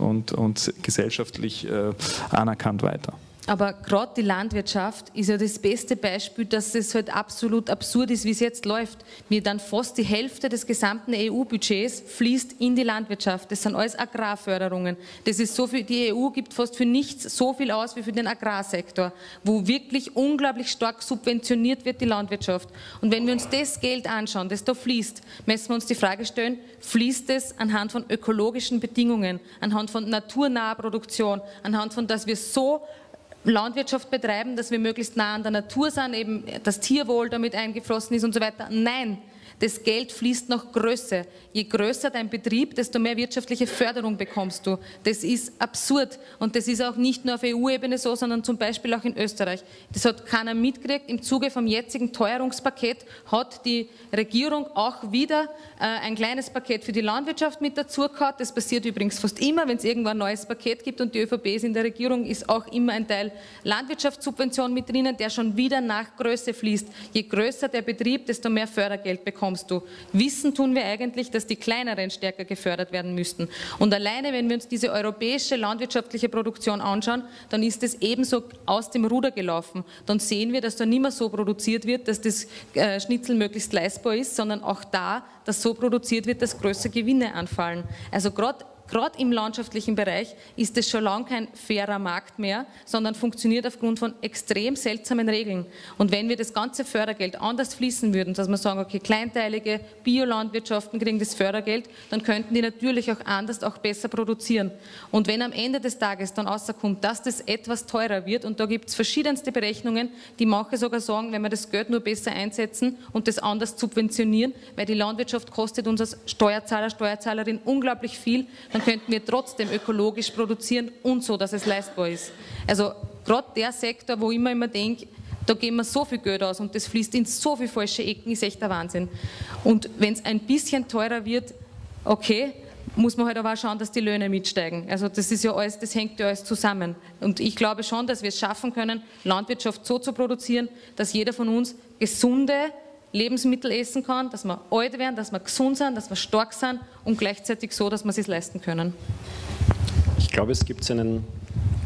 und gesellschaftlich anerkannt weiter.
Aber gerade die Landwirtschaft ist ja das beste Beispiel, dass es halt absolut absurd ist, wie es jetzt läuft. Wir dann fast die Hälfte des gesamten EU-Budgets fließt in die Landwirtschaft. Das sind alles Agrarförderungen. Das ist so viel, die EU gibt fast für nichts so viel aus wie für den Agrarsektor, wo wirklich unglaublich stark subventioniert wird die Landwirtschaft. Und wenn wir uns das Geld anschauen, das da fließt, müssen wir uns die Frage stellen, fließt es anhand von ökologischen Bedingungen, anhand von naturnaher Produktion, anhand von, dass wir so Landwirtschaft betreiben, dass wir möglichst nah an der Natur sind, eben das Tierwohl damit eingeflossen ist und so weiter. Nein, das Geld fließt nach Größe. Je größer dein Betrieb, desto mehr wirtschaftliche Förderung bekommst du. Das ist absurd und das ist auch nicht nur auf EU-Ebene so, sondern zum Beispiel auch in Österreich. Das hat keiner mitgekriegt. Im Zuge vom jetzigen Teuerungspaket hat die Regierung auch wieder ein kleines Paket für die Landwirtschaft mit dazu gehabt. Das passiert übrigens fast immer, wenn es irgendwann ein neues Paket gibt und die ÖVP ist in der Regierung, ist auch immer ein Teil Landwirtschaftssubvention mit drinnen, der schon wieder nach Größe fließt. Je größer der Betrieb, desto mehr Fördergeld bekommst du. Wissen tun wir eigentlich, dass die kleineren stärker gefördert werden müssten. Und alleine, wenn wir uns diese europäische landwirtschaftliche Produktion anschauen, dann ist es ebenso aus dem Ruder gelaufen. Dann sehen wir, dass da nicht mehr so produziert wird, dass das Schnitzel möglichst leistbar ist, sondern auch da, dass so produziert wird, dass größere Gewinne anfallen. Also gerade im landschaftlichen Bereich ist es schon lange kein fairer Markt mehr, sondern funktioniert aufgrund von extrem seltsamen Regeln. Und wenn wir das ganze Fördergeld anders fließen würden, dass wir sagen, okay, kleinteilige Biolandwirtschaften kriegen das Fördergeld, dann könnten die natürlich auch anders, auch besser produzieren. Und wenn am Ende des Tages dann rauskommt, dass das etwas teurer wird, und da gibt es verschiedenste Berechnungen, die manche sogar sagen, wenn wir das Geld nur besser einsetzen und das anders subventionieren, weil die Landwirtschaft kostet uns als Steuerzahler, Steuerzahlerin unglaublich viel, dann könnten wir trotzdem ökologisch produzieren und so, dass es leistbar ist. Also gerade der Sektor, wo ich immer denke, da geben wir so viel Geld aus und das fließt in so viele falsche Ecken, ist echt der Wahnsinn. Und wenn es ein bisschen teurer wird, okay, muss man halt aber auch schauen, dass die Löhne mitsteigen. Also das ist ja alles, das hängt ja alles zusammen. Und ich glaube schon, dass wir es schaffen können, Landwirtschaft so zu produzieren, dass jeder von uns gesunde Lebensmittel essen kann, dass wir alt werden, dass wir gesund sind, dass wir stark sind und gleichzeitig so, dass wir es sich leisten können.
Ich glaube, es gibt einen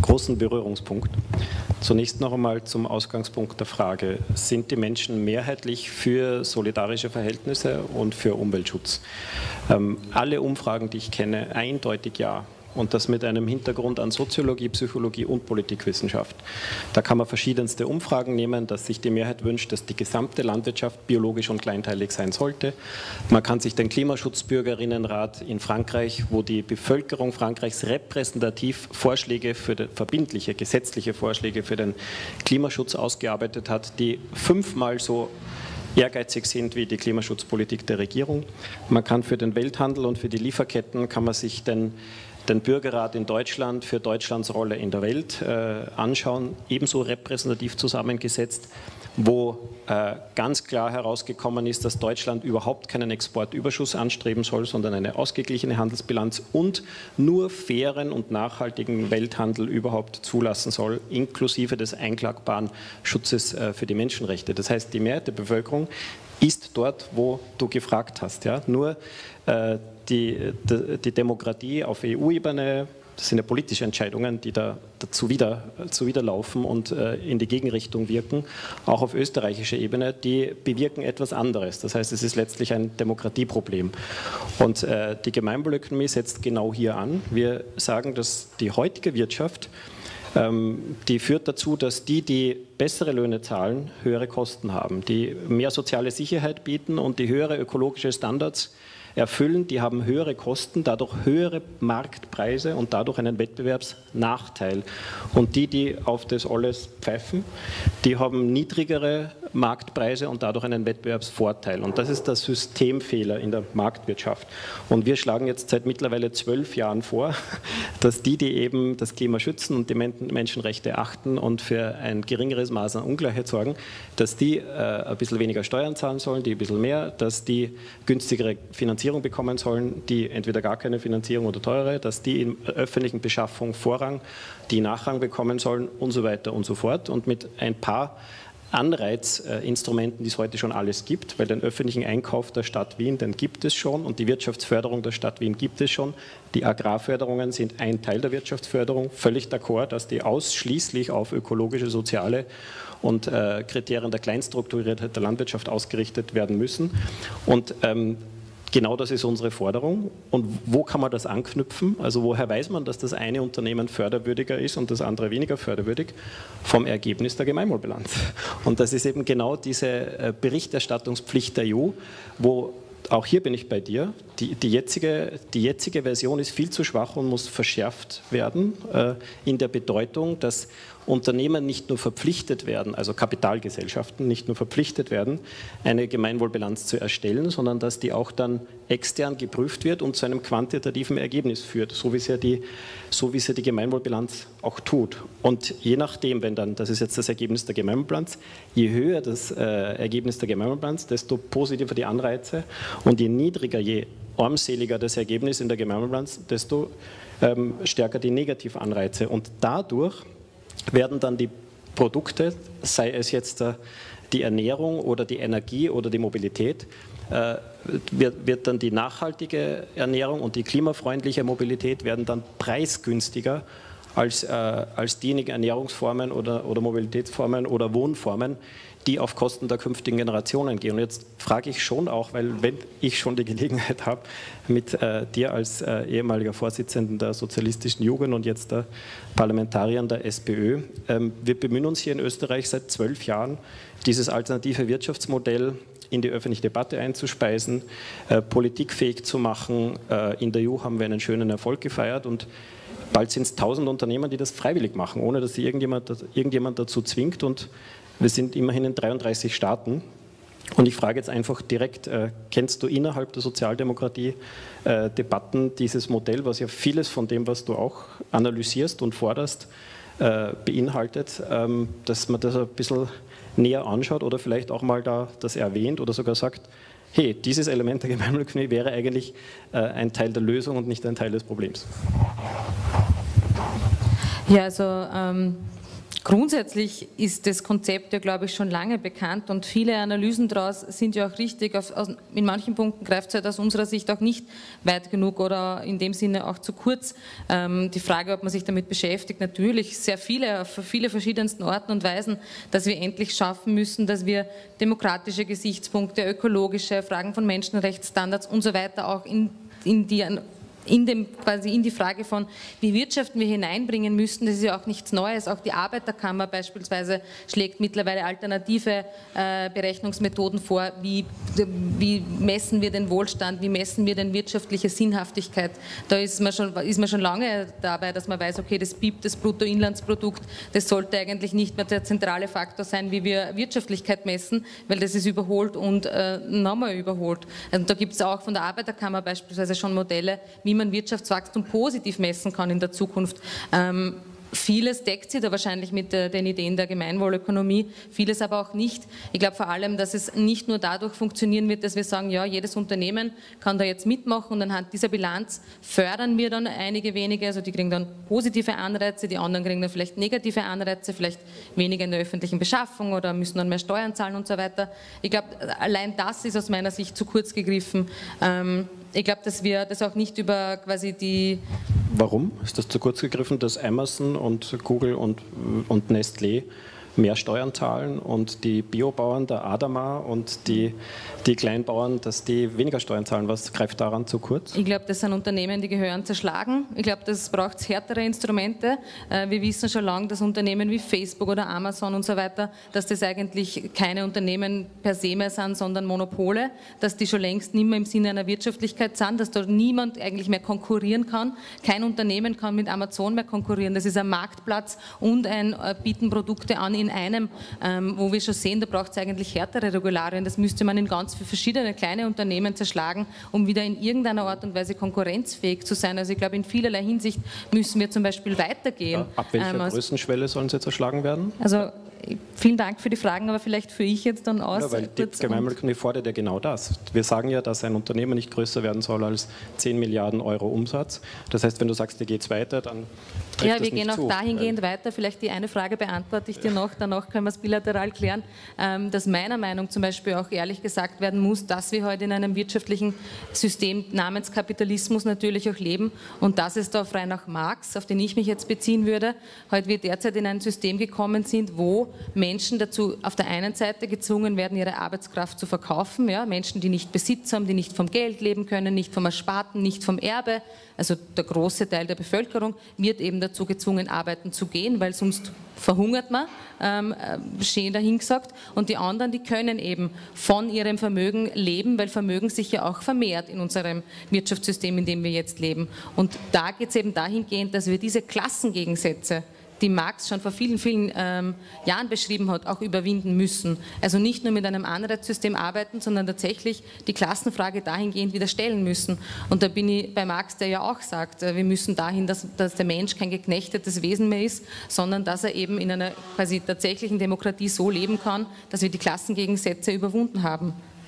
großen Berührungspunkt. Zunächst noch einmal zum Ausgangspunkt der Frage: Sind die Menschen mehrheitlich für solidarische Verhältnisse und für Umweltschutz? Alle Umfragen, die ich kenne, eindeutig ja. Und das mit einem Hintergrund an Soziologie, Psychologie und Politikwissenschaft. Da kann man verschiedenste Umfragen nehmen, dass sich die Mehrheit wünscht, dass die gesamte Landwirtschaft biologisch und kleinteilig sein sollte. Man kann sich den Klimaschutzbürgerinnenrat in Frankreich, wo die Bevölkerung Frankreichs repräsentativ Vorschläge verbindliche, gesetzliche Vorschläge für den Klimaschutz ausgearbeitet hat, die 5-mal so ehrgeizig sind wie die Klimaschutzpolitik der Regierung. Man kann für den Welthandel und für die Lieferketten, kann man sich den Bürgerrat in Deutschland für Deutschlands Rolle in der Welt anschauen, ebenso repräsentativ zusammengesetzt, wo ganz klar herausgekommen ist, dass Deutschland überhaupt keinen Exportüberschuss anstreben soll, sondern eine ausgeglichene Handelsbilanz und nur fairen und nachhaltigen Welthandel überhaupt zulassen soll, inklusive des einklagbaren Schutzes für die Menschenrechte. Das heißt, die Mehrheit der Bevölkerung ist dort, wo du gefragt hast. Ja? Nur die Demokratie auf EU-Ebene, das sind ja politische Entscheidungen, die dazu wieder laufen und in die Gegenrichtung wirken, auch auf österreichischer Ebene, die bewirken etwas anderes. Das heißt, es ist letztlich ein Demokratieproblem. Und die Gemeinwohlökonomie setzt genau hier an. Wir sagen, dass die heutige Wirtschaft, die führt dazu, dass die bessere Löhne zahlen, höhere Kosten haben, die mehr soziale Sicherheit bieten und die höhere ökologische Standards erfüllen, die haben höhere Kosten, dadurch höhere Marktpreise und dadurch einen Wettbewerbsnachteil. Und die auf das alles pfeifen, die haben niedrigere Marktpreise und dadurch einen Wettbewerbsvorteil. Und das ist der Systemfehler in der Marktwirtschaft. Und wir schlagen jetzt seit mittlerweile 12 Jahren vor, dass die eben das Klima schützen und die Menschenrechte achten und für ein geringeres Maß an Ungleichheit sorgen, dass die ein bisschen weniger Steuern zahlen sollen, die ein bisschen mehr, dass die günstigere Finanzierung bekommen sollen, die entweder gar keine Finanzierung oder teure, dass die in öffentlichen Beschaffung Vorrang, die Nachrang bekommen sollen und so weiter und so fort. Und mit ein paar Anreizinstrumenten, die es heute schon alles gibt, weil den öffentlichen Einkauf der Stadt Wien, den gibt es schon und die Wirtschaftsförderung der Stadt Wien gibt es schon. Die Agrarförderungen sind ein Teil der Wirtschaftsförderung, völlig d'accord, dass die ausschließlich auf ökologische, soziale und Kriterien der Kleinstrukturiertheit der Landwirtschaft ausgerichtet werden müssen. Und genau das ist unsere Forderung. Und wo kann man das anknüpfen? Also woher weiß man, dass das eine Unternehmen förderwürdiger ist und das andere weniger förderwürdig? Vom Ergebnis der Gemeinwohlbilanz. Und das ist eben genau diese Berichterstattungspflicht der EU, wo, auch hier bin ich bei dir, die jetzige Version ist viel zu schwach und muss verschärft werden in der Bedeutung, dass Unternehmen nicht nur verpflichtet werden, also Kapitalgesellschaften nicht nur verpflichtet werden, eine Gemeinwohlbilanz zu erstellen, sondern dass die auch dann extern geprüft wird und zu einem quantitativen Ergebnis führt, so wie es ja die Gemeinwohlbilanz auch tut. Und je nachdem, wenn dann, das ist jetzt das Ergebnis der Gemeinwohlbilanz, je höher das Ergebnis der Gemeinwohlbilanz, desto positiver die Anreize und je niedriger, je armseliger das Ergebnis in der Gemeinwohlbilanz, desto stärker die Negativanreize. Und dadurch werden dann die Produkte, sei es jetzt die Ernährung oder die Energie oder die Mobilität, wird dann die nachhaltige Ernährung und die klimafreundliche Mobilität werden dann preisgünstiger als diejenigen Ernährungsformen oder Mobilitätsformen oder Wohnformen, die auf Kosten der künftigen Generationen gehen. Und jetzt frage ich schon auch, weil wenn ich schon die Gelegenheit habe, mit dir als ehemaliger Vorsitzenden der Sozialistischen Jugend und jetzt der Parlamentarier der SPÖ, wir bemühen uns hier in Österreich seit 12 Jahren, dieses alternative Wirtschaftsmodell in die öffentliche Debatte einzuspeisen, politikfähig zu machen. In der EU haben wir einen schönen Erfolg gefeiert und bald sind es 1000 Unternehmen, die das freiwillig machen, ohne dass sie irgendjemand dazu zwingt. Und wir sind immerhin in 33 Staaten. Und ich frage jetzt einfach direkt, kennst du innerhalb der Sozialdemokratie Debatten dieses Modell, was ja vieles von dem, was du auch analysierst und forderst, beinhaltet, dass man das ein bisschen näher anschaut oder vielleicht auch mal das erwähnt oder sogar sagt, hey, dieses Element der Gemeinwohlökonomie wäre eigentlich ein Teil der Lösung und nicht ein Teil des Problems.
Ja, also Grundsätzlich ist das Konzept ja, glaube ich, schon lange bekannt und viele Analysen daraus sind ja auch richtig. In manchen Punkten greift es halt aus unserer Sicht auch nicht weit genug oder in dem Sinne auch zu kurz. Die Frage, ob man sich damit beschäftigt, natürlich sehr viele, auf viele verschiedensten Orten und Weisen, dass wir endlich schaffen müssen, dass wir demokratische Gesichtspunkte, ökologische Fragen von Menschenrechtsstandards und so weiter auch in die Frage von, wie wirtschaften wir hineinbringen müssen, das ist ja auch nichts Neues. Auch die Arbeiterkammer beispielsweise schlägt mittlerweile alternative Berechnungsmethoden vor. Wie messen wir den Wohlstand, wie messen wir denn wirtschaftliche Sinnhaftigkeit? Da ist man schon lange dabei, dass man weiß, okay, das BIP, das Bruttoinlandsprodukt, das sollte eigentlich nicht mehr der zentrale Faktor sein, wie wir Wirtschaftlichkeit messen, weil das ist überholt und nochmal überholt. Also da gibt es auch von der Arbeiterkammer beispielsweise schon Modelle, wie man Wirtschaftswachstum positiv messen kann in der Zukunft. Vieles deckt sich da wahrscheinlich mit den Ideen der Gemeinwohlökonomie, vieles aber auch nicht. Ich glaube vor allem, dass es nicht nur dadurch funktionieren wird, dass wir sagen, ja, jedes Unternehmen kann da jetzt mitmachen und anhand dieser Bilanz fördern wir dann einige wenige, also die kriegen dann positive Anreize, die anderen kriegen dann vielleicht negative Anreize, vielleicht weniger in der öffentlichen Beschaffung oder müssen dann mehr Steuern zahlen und so weiter. Ich glaube, allein das ist aus meiner Sicht zu kurz gegriffen. Ich glaube, dass wir das auch nicht über quasi die...
Warum ist das zu kurz gegriffen, dass Amazon und Google und Nestlé mehr Steuern zahlen und die Biobauern, der Adama und die Kleinbauern, dass die weniger Steuern zahlen? Was greift daran zu kurz?
Ich glaube, das sind Unternehmen, die gehören zerschlagen. Ich glaube, das braucht härtere Instrumente. Wir wissen schon lange, dass Unternehmen wie Facebook oder Amazon und so weiter, dass das eigentlich keine Unternehmen per se mehr sind, sondern Monopole, dass die schon längst nicht mehr im Sinne einer Wirtschaftlichkeit sind, dass da niemand eigentlich mehr konkurrieren kann. Kein Unternehmen kann mit Amazon mehr konkurrieren. Das ist ein Marktplatz und ein bieten Produkte an in einem, wo wir schon sehen, da braucht es eigentlich härtere Regularien. Das müsste man in ganz viele verschiedene kleine Unternehmen zerschlagen, um wieder in irgendeiner Art und Weise konkurrenzfähig zu sein. Also ich glaube, in vielerlei Hinsicht müssen wir zum Beispiel weitergehen.
Ab welcher Größenschwelle sollen sie zerschlagen werden?
Also vielen Dank für die Fragen, aber vielleicht führe ich jetzt dann aus.
Ja, weil die Gemeinwohlökonomie fordert ja genau das. Wir sagen ja, dass ein Unternehmen nicht größer werden soll als 10 Milliarden Euro Umsatz. Das heißt, wenn du sagst, dir geht es weiter, dann trifft
ja,
das
wir
nicht
gehen auch
zu,
dahingehend weiter. Vielleicht die eine Frage beantworte ich dir noch, danach können wir es bilateral klären, dass meiner Meinung zum Beispiel auch ehrlich gesagt werden muss, dass wir heute in einem wirtschaftlichen System namens Kapitalismus natürlich auch leben und dass es da frei nach Marx, auf den ich mich jetzt beziehen würde, heute wir derzeit in ein System gekommen sind, wo Menschen dazu auf der einen Seite gezwungen werden, ihre Arbeitskraft zu verkaufen, ja, Menschen, die nicht Besitz haben, die nicht vom Geld leben können, nicht vom Ersparten, nicht vom Erbe, also der große Teil der Bevölkerung wird eben dazu gezwungen, arbeiten zu gehen, weil sonst verhungert man, schön dahingesagt, und die anderen, die können eben von ihrem Vermögen leben, weil Vermögen sich ja auch vermehrt in unserem Wirtschaftssystem, in dem wir jetzt leben. Und da geht es eben dahingehend, dass wir diese Klassengegensätze, die Marx schon vor vielen, vielen Jahren beschrieben hat, auch überwinden müssen. Also nicht nur mit einem Anreizsystem arbeiten, sondern tatsächlich die Klassenfrage dahingehend wieder stellen müssen. Und da bin ich bei Marx, der ja auch sagt, wir müssen dahin, dass der Mensch kein geknechtetes Wesen mehr ist, sondern dass er eben in einer quasi tatsächlichen Demokratie so leben kann, dass wir die Klassengegensätze überwunden haben.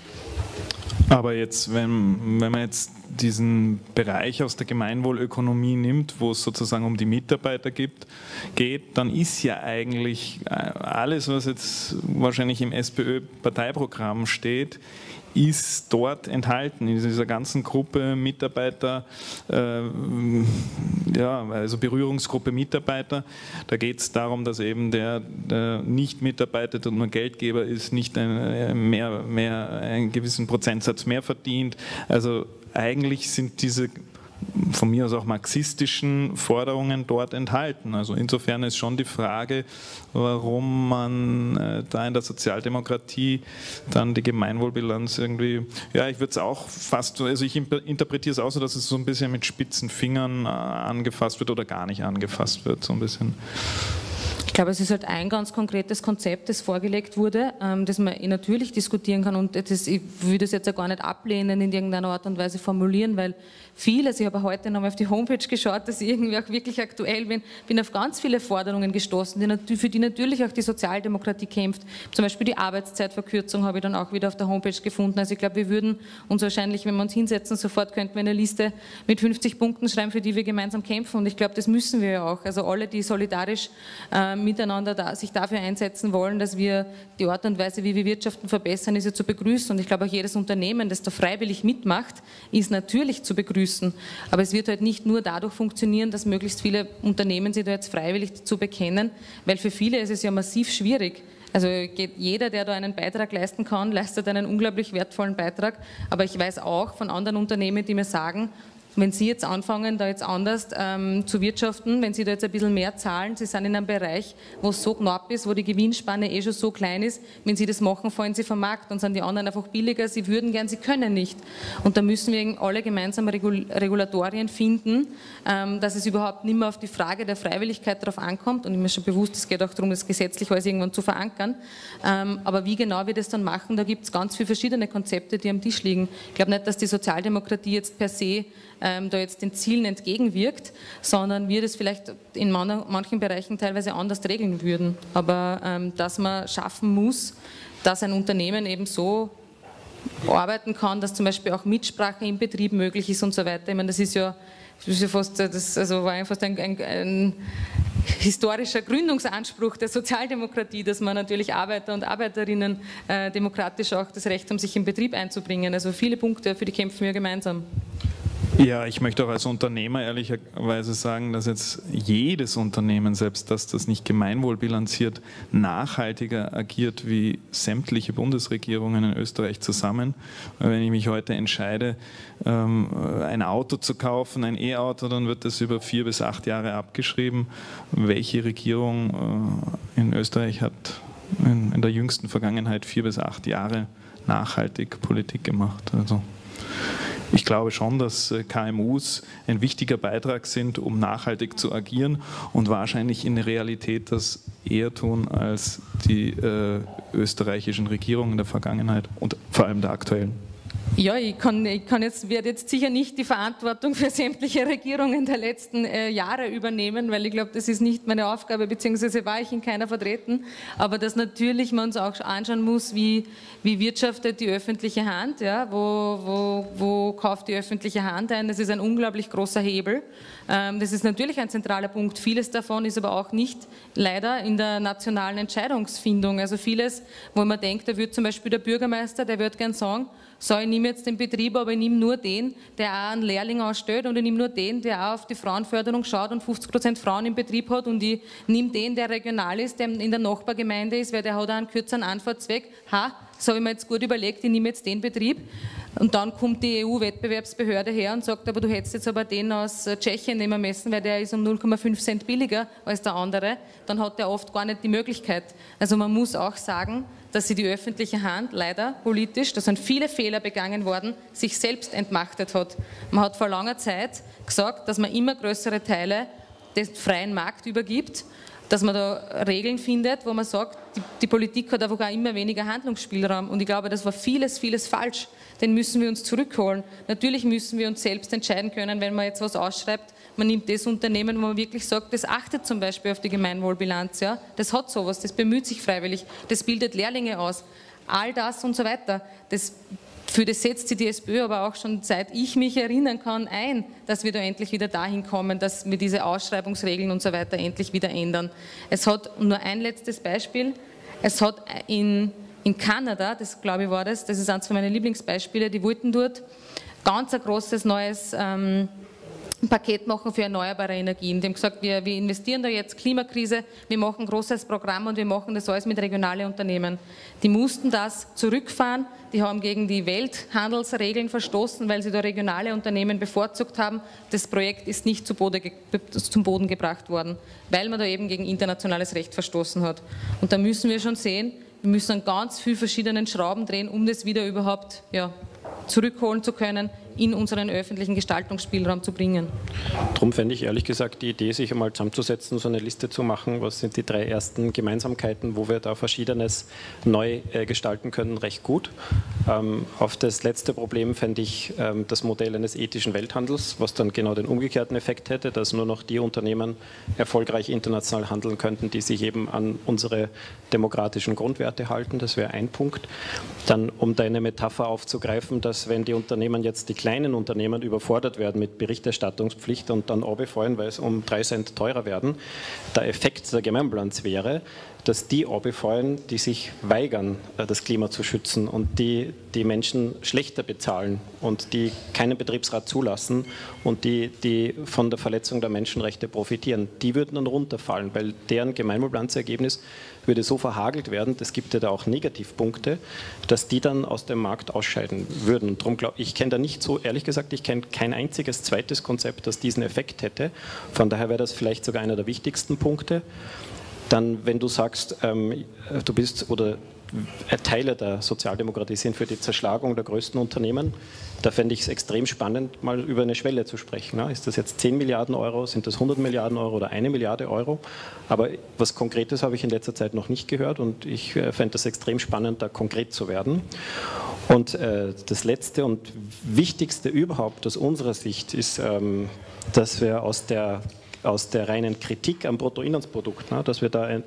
Aber jetzt, wenn man jetzt diesen Bereich aus der Gemeinwohlökonomie nimmt, wo es sozusagen um die Mitarbeiter geht, dann ist ja eigentlich alles, was jetzt wahrscheinlich im SPÖ-Parteiprogramm steht, ist dort enthalten, in dieser ganzen Gruppe Mitarbeiter, ja, also Berührungsgruppe Mitarbeiter. Da geht es darum, dass eben der nicht mitarbeitet und nur Geldgeber ist, nicht einen gewissen Prozentsatz mehr verdient. Also eigentlich sind diese von mir aus auch marxistischen Forderungen dort enthalten. Also insofern ist schon die Frage, warum man da in der Sozialdemokratie dann die Gemeinwohlbilanz irgendwie, ja, ich würde es auch fast, also ich interpretiere es auch so, dass es so ein bisschen mit spitzen Fingern angefasst wird oder gar nicht angefasst wird, so ein bisschen.
Ich glaube, es ist halt ein ganz konkretes Konzept, das vorgelegt wurde, das man natürlich diskutieren kann, und ich würde es jetzt ja gar nicht ablehnen in irgendeiner Art und Weise formulieren, weil vieles, ich habe heute nochmal auf die Homepage geschaut, dass ich irgendwie auch wirklich aktuell bin auf ganz viele Forderungen gestoßen, für die natürlich auch die Sozialdemokratie kämpft. Zum Beispiel die Arbeitszeitverkürzung habe ich dann auch wieder auf der Homepage gefunden. Also ich glaube, wir würden uns wahrscheinlich, wenn wir uns hinsetzen, sofort könnten wir eine Liste mit 50 Punkten schreiben, für die wir gemeinsam kämpfen, und ich glaube, das müssen wir ja auch. Also alle, die solidarisch miteinander sich dafür einsetzen wollen, dass wir die Art und Weise, wie wir wirtschaften, verbessern, ist ja zu begrüßen. Und ich glaube, auch jedes Unternehmen, das da freiwillig mitmacht, ist natürlich zu begrüßen. Aber es wird halt nicht nur dadurch funktionieren, dass möglichst viele Unternehmen sich da jetzt freiwillig dazu bekennen, weil für viele ist es ja massiv schwierig. Also jeder, der da einen Beitrag leisten kann, leistet einen unglaublich wertvollen Beitrag. Aber ich weiß auch von anderen Unternehmen, die mir sagen, wenn Sie jetzt anfangen, da jetzt anders zu wirtschaften, wenn Sie da jetzt ein bisschen mehr zahlen, Sie sind in einem Bereich, wo es so knapp ist, wo die Gewinnspanne schon so klein ist, wenn Sie das machen, fallen Sie vom Markt und sind die anderen einfach billiger, Sie würden gern, Sie können nicht. Und da müssen wir alle gemeinsam Regulatorien finden, dass es überhaupt nicht mehr auf die Frage der Freiwilligkeit darauf ankommt, und ich bin mir schon bewusst, es geht auch darum, das gesetzlich alles irgendwann zu verankern, aber wie genau wir das dann machen, da gibt es ganz viele verschiedene Konzepte, die am Tisch liegen. Ich glaube nicht, dass die Sozialdemokratie jetzt per se da jetzt den Zielen entgegenwirkt, sondern wir das vielleicht in manchen Bereichen teilweise anders regeln würden. Aber dass man schaffen muss, dass ein Unternehmen eben so arbeiten kann, dass zum Beispiel auch Mitsprache im Betrieb möglich ist und so weiter. Ich meine, das ist ja fast, war ja fast ein historischer Gründungsanspruch der Sozialdemokratie, dass man natürlich Arbeiter und Arbeiterinnen demokratisch auch das Recht haben, sich im Betrieb einzubringen. Also viele Punkte, für die kämpfen wir gemeinsam.
Ja, ich möchte auch als Unternehmer ehrlicherweise sagen, dass jetzt jedes Unternehmen, selbst das nicht gemeinwohlbilanziert, nachhaltiger agiert wie sämtliche Bundesregierungen in Österreich zusammen. Wenn ich mich heute entscheide, ein Auto zu kaufen, ein E-Auto, dann wird das über 4 bis 8 Jahre abgeschrieben. Welche Regierung in Österreich hat in der jüngsten Vergangenheit 4 bis 8 Jahre nachhaltig Politik gemacht? Also ich glaube schon, dass KMUs ein wichtiger Beitrag sind, um nachhaltig zu agieren und wahrscheinlich in der Realität das eher tun als die österreichischen Regierungen der Vergangenheit und vor allem der aktuellen.
Ja, werde jetzt sicher nicht die Verantwortung für sämtliche Regierungen der letzten Jahre übernehmen, weil ich glaube, das ist nicht meine Aufgabe, beziehungsweise war ich in keiner vertreten. Aber dass natürlich man uns auch anschauen muss, wie wirtschaftet die öffentliche Hand, ja? Wo kauft die öffentliche Hand ein? Das ist ein unglaublich großer Hebel. Das ist natürlich ein zentraler Punkt. Vieles davon ist aber auch nicht leider in der nationalen Entscheidungsfindung. Also vieles, wo man denkt, da wird zum Beispiel der Bürgermeister, der wird gern sagen, so, ich nehme jetzt den Betrieb, aber ich nehme nur den, der auch einen Lehrling anstellt, und ich nehme nur den, der auch auf die Frauenförderung schaut und 50% Frauen im Betrieb hat, und ich nehme den, der regional ist, der in der Nachbargemeinde ist, weil der hat auch einen kürzeren Anfahrtsweg. So habe ich mir jetzt gut überlegt, ich nehme jetzt den Betrieb, und dann kommt die EU-Wettbewerbsbehörde her und sagt, aber du hättest jetzt aber den aus Tschechien nehmen müssen, weil der ist um 0,5 Cent billiger als der andere, dann hat der oft gar nicht die Möglichkeit. Also man muss auch sagen, dass sie die öffentliche Hand leider politisch, da sind viele Fehler begangen worden, sich selbst entmachtet hat. Man hat vor langer Zeit gesagt, dass man immer größere Teile des freien Markt übergibt, dass man da Regeln findet, wo man sagt, die Politik hat einfach auch immer weniger Handlungsspielraum, und ich glaube, das war vieles falsch. Den müssen wir uns zurückholen. Natürlich müssen wir uns selbst entscheiden können, wenn man jetzt was ausschreibt, man nimmt das Unternehmen, wo man wirklich sagt, das achtet zum Beispiel auf die Gemeinwohlbilanz, ja? Das hat sowas, das bemüht sich freiwillig, das bildet Lehrlinge aus, all das und so weiter. Für das setzt sich die SPÖ aber auch schon, seit ich mich erinnern kann, ein, dass wir da endlich wieder dahin kommen, dass wir diese Ausschreibungsregeln und so weiter endlich wieder ändern. Es hat, nur ein letztes Beispiel, es hat in Kanada, das glaube ich war das ist eines von meinen Lieblingsbeispiele, die wollten dort ganz ein großes neues Paket machen für erneuerbare Energien. Die haben gesagt, wir investieren da jetzt, Klimakrise, wir machen ein großes Programm und wir machen das alles mit regionalen Unternehmen. Die mussten das zurückfahren, die haben gegen die Welthandelsregeln verstoßen, weil sie da regionale Unternehmen bevorzugt haben. Das Projekt ist nicht zum Boden gebracht worden, weil man da eben gegen internationales Recht verstoßen hat. Und da müssen wir schon sehen, wir müssen an ganz vielen verschiedenen Schrauben drehen, um das wieder überhaupt zurückholen zu können, in unseren öffentlichen Gestaltungsspielraum zu bringen.
Darum fände ich ehrlich gesagt die Idee, sich einmal zusammenzusetzen, so eine Liste zu machen, was sind die 3 ersten Gemeinsamkeiten, wo wir da Verschiedenes neu gestalten können, recht gut. Auf das letzte Problem fände ich das Modell eines ethischen Welthandels, was dann genau den umgekehrten Effekt hätte, dass nur noch die Unternehmen erfolgreich international handeln könnten, die sich eben an unsere demokratischen Grundwerte halten. Das wäre ein Punkt. Dann, um deine Metapher aufzugreifen, dass wenn die Unternehmen jetzt die kleinen Unternehmen überfordert werden mit Berichterstattungspflicht und dann runterfallen, weil es um 3 Cent teurer werden. Der Effekt der Gemeinwohlbilanz wäre, dass die runterfallen, die sich weigern, das Klima zu schützen und die Menschen schlechter bezahlen und die keinen Betriebsrat zulassen und die von der Verletzung der Menschenrechte profitieren. Die würden dann runterfallen, weil deren Gemeinwohlbilanzergebnis würde so verhagelt werden, das gibt ja da auch Negativpunkte, dass die dann aus dem Markt ausscheiden würden. Und darum glaube ich, kenne da nicht so, ehrlich gesagt, ich kenne kein einziges zweites Konzept, das diesen Effekt hätte. Von daher wäre das vielleicht sogar einer der wichtigsten Punkte. Dann, wenn du sagst, du bist oder Teile der Sozialdemokratie sind für die Zerschlagung der größten Unternehmen, da fände ich es extrem spannend, mal über eine Schwelle zu sprechen. Ist das jetzt 10 Milliarden Euro, sind das 100 Milliarden Euro oder 1 Milliarde Euro? Aber was Konkretes habe ich in letzter Zeit noch nicht gehört und ich fände das extrem spannend, da konkret zu werden. Und das Letzte und Wichtigste überhaupt aus unserer Sicht ist, dass wir aus der reinen Kritik am Bruttoinlandsprodukt, dass wir da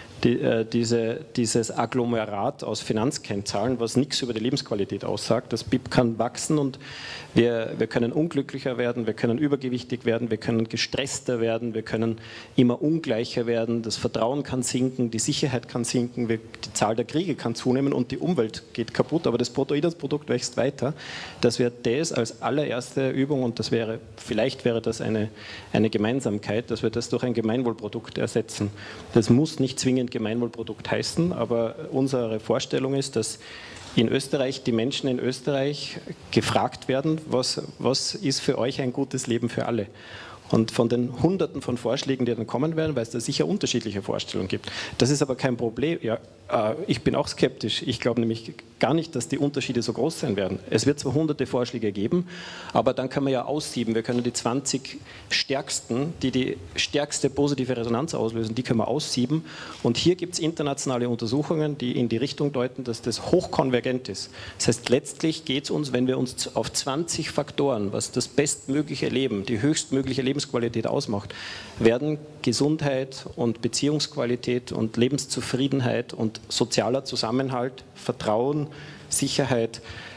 dieses Agglomerat aus Finanzkennzahlen, was nichts über die Lebensqualität aussagt. Das BIP kann wachsen und wir können unglücklicher werden, wir können übergewichtig werden, wir können gestresster werden, wir können immer ungleicher werden, das Vertrauen kann sinken, die Sicherheit kann sinken, die Zahl der Kriege kann zunehmen und die Umwelt geht kaputt, aber das Bruttoinlandsprodukt wächst weiter. Dass wir das als allererste Übung, und vielleicht wäre das eine Gemeinsamkeit, dass wir das durch ein Gemeinwohlprodukt ersetzen. Das muss nicht zwingend Gemeinwohlprodukt heißen, aber unsere Vorstellung ist, dass in Österreich die Menschen in Österreich gefragt werden, was ist für euch ein gutes Leben für alle? Und von den Hunderten von Vorschlägen, die dann kommen werden, weil es da sicher unterschiedliche Vorstellungen gibt. Das ist aber kein Problem. Ja, ich bin auch skeptisch. Ich glaube nämlich gar nicht, dass die Unterschiede so groß sein werden. Es wird zwar hunderte Vorschläge geben, aber dann kann man ja aussieben. Wir können die 20 stärksten, die stärkste positive Resonanz auslösen, die können wir aussieben. Und hier gibt es internationale Untersuchungen, die in die Richtung deuten, dass das hochkonvergent ist. Das heißt, letztlich geht es uns, wenn wir uns auf 20 Faktoren, was das bestmögliche Leben, die höchstmögliche Lebensqualität ausmacht, werden Gesundheit und Beziehungsqualität und Lebenszufriedenheit und sozialer Zusammenhalt, Vertrauen, Sicherheit,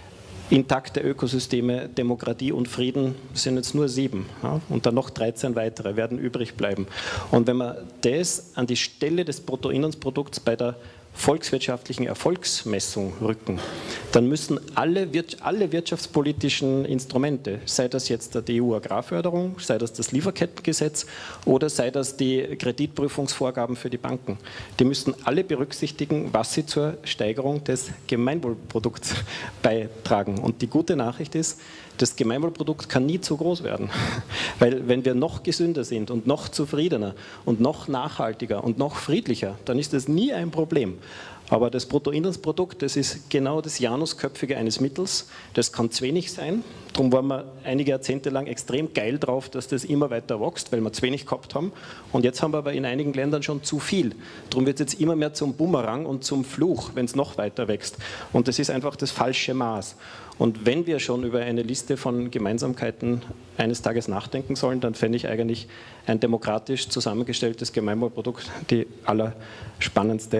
intakte Ökosysteme, Demokratie und Frieden, das sind jetzt nur 7. Ja? Und dann noch 13 weitere werden übrig bleiben. Und wenn wir das an die Stelle des Bruttoinlandsprodukts bei der volkswirtschaftlichen Erfolgsmessung rücken, dann müssen alle wirtschaftspolitischen Instrumente, sei das jetzt die EU-Agrarförderung, sei das das Lieferkettengesetz oder sei das die Kreditprüfungsvorgaben für die Banken, die müssen alle berücksichtigen, was sie zur Steigerung des Gemeinwohlprodukts beitragen. Und die gute Nachricht ist, das Gemeinwohlprodukt kann nie zu groß werden, weil wenn wir noch gesünder sind und noch zufriedener und noch nachhaltiger und noch friedlicher, dann ist das nie ein Problem. Aber das Bruttoinlandsprodukt, das ist genau das Janusköpfige eines Mittels, das kann zu wenig sein. Darum waren wir einige Jahrzehnte lang extrem geil drauf, dass das immer weiter wächst, weil wir zu wenig gehabt haben. Und jetzt haben wir aber in einigen Ländern schon zu viel. Darum wird es jetzt immer mehr zum Bumerang und zum Fluch, wenn es noch weiter wächst. Und das ist einfach das falsche Maß. Und wenn wir schon über eine Liste von Gemeinsamkeiten eines Tages nachdenken sollen, dann fände ich eigentlich ein demokratisch zusammengestelltes Gemeinwohlprodukt die allerspannendste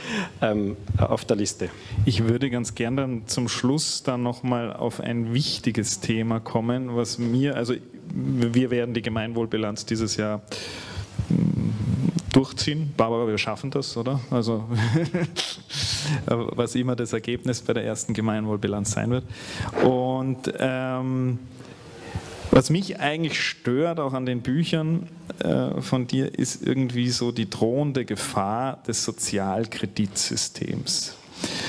auf der Liste.
Ich würde ganz gern dann zum Schluss dann nochmal auf ein wichtiges Thema kommen, was wir werden die Gemeinwohlbilanz dieses Jahr durchziehen. Barbara, wir schaffen das, oder? Also was immer das Ergebnis bei der ersten Gemeinwohlbilanz sein wird. Und was mich eigentlich stört, auch an den Büchern von dir, ist irgendwie so die drohende Gefahr des Sozialkreditsystems.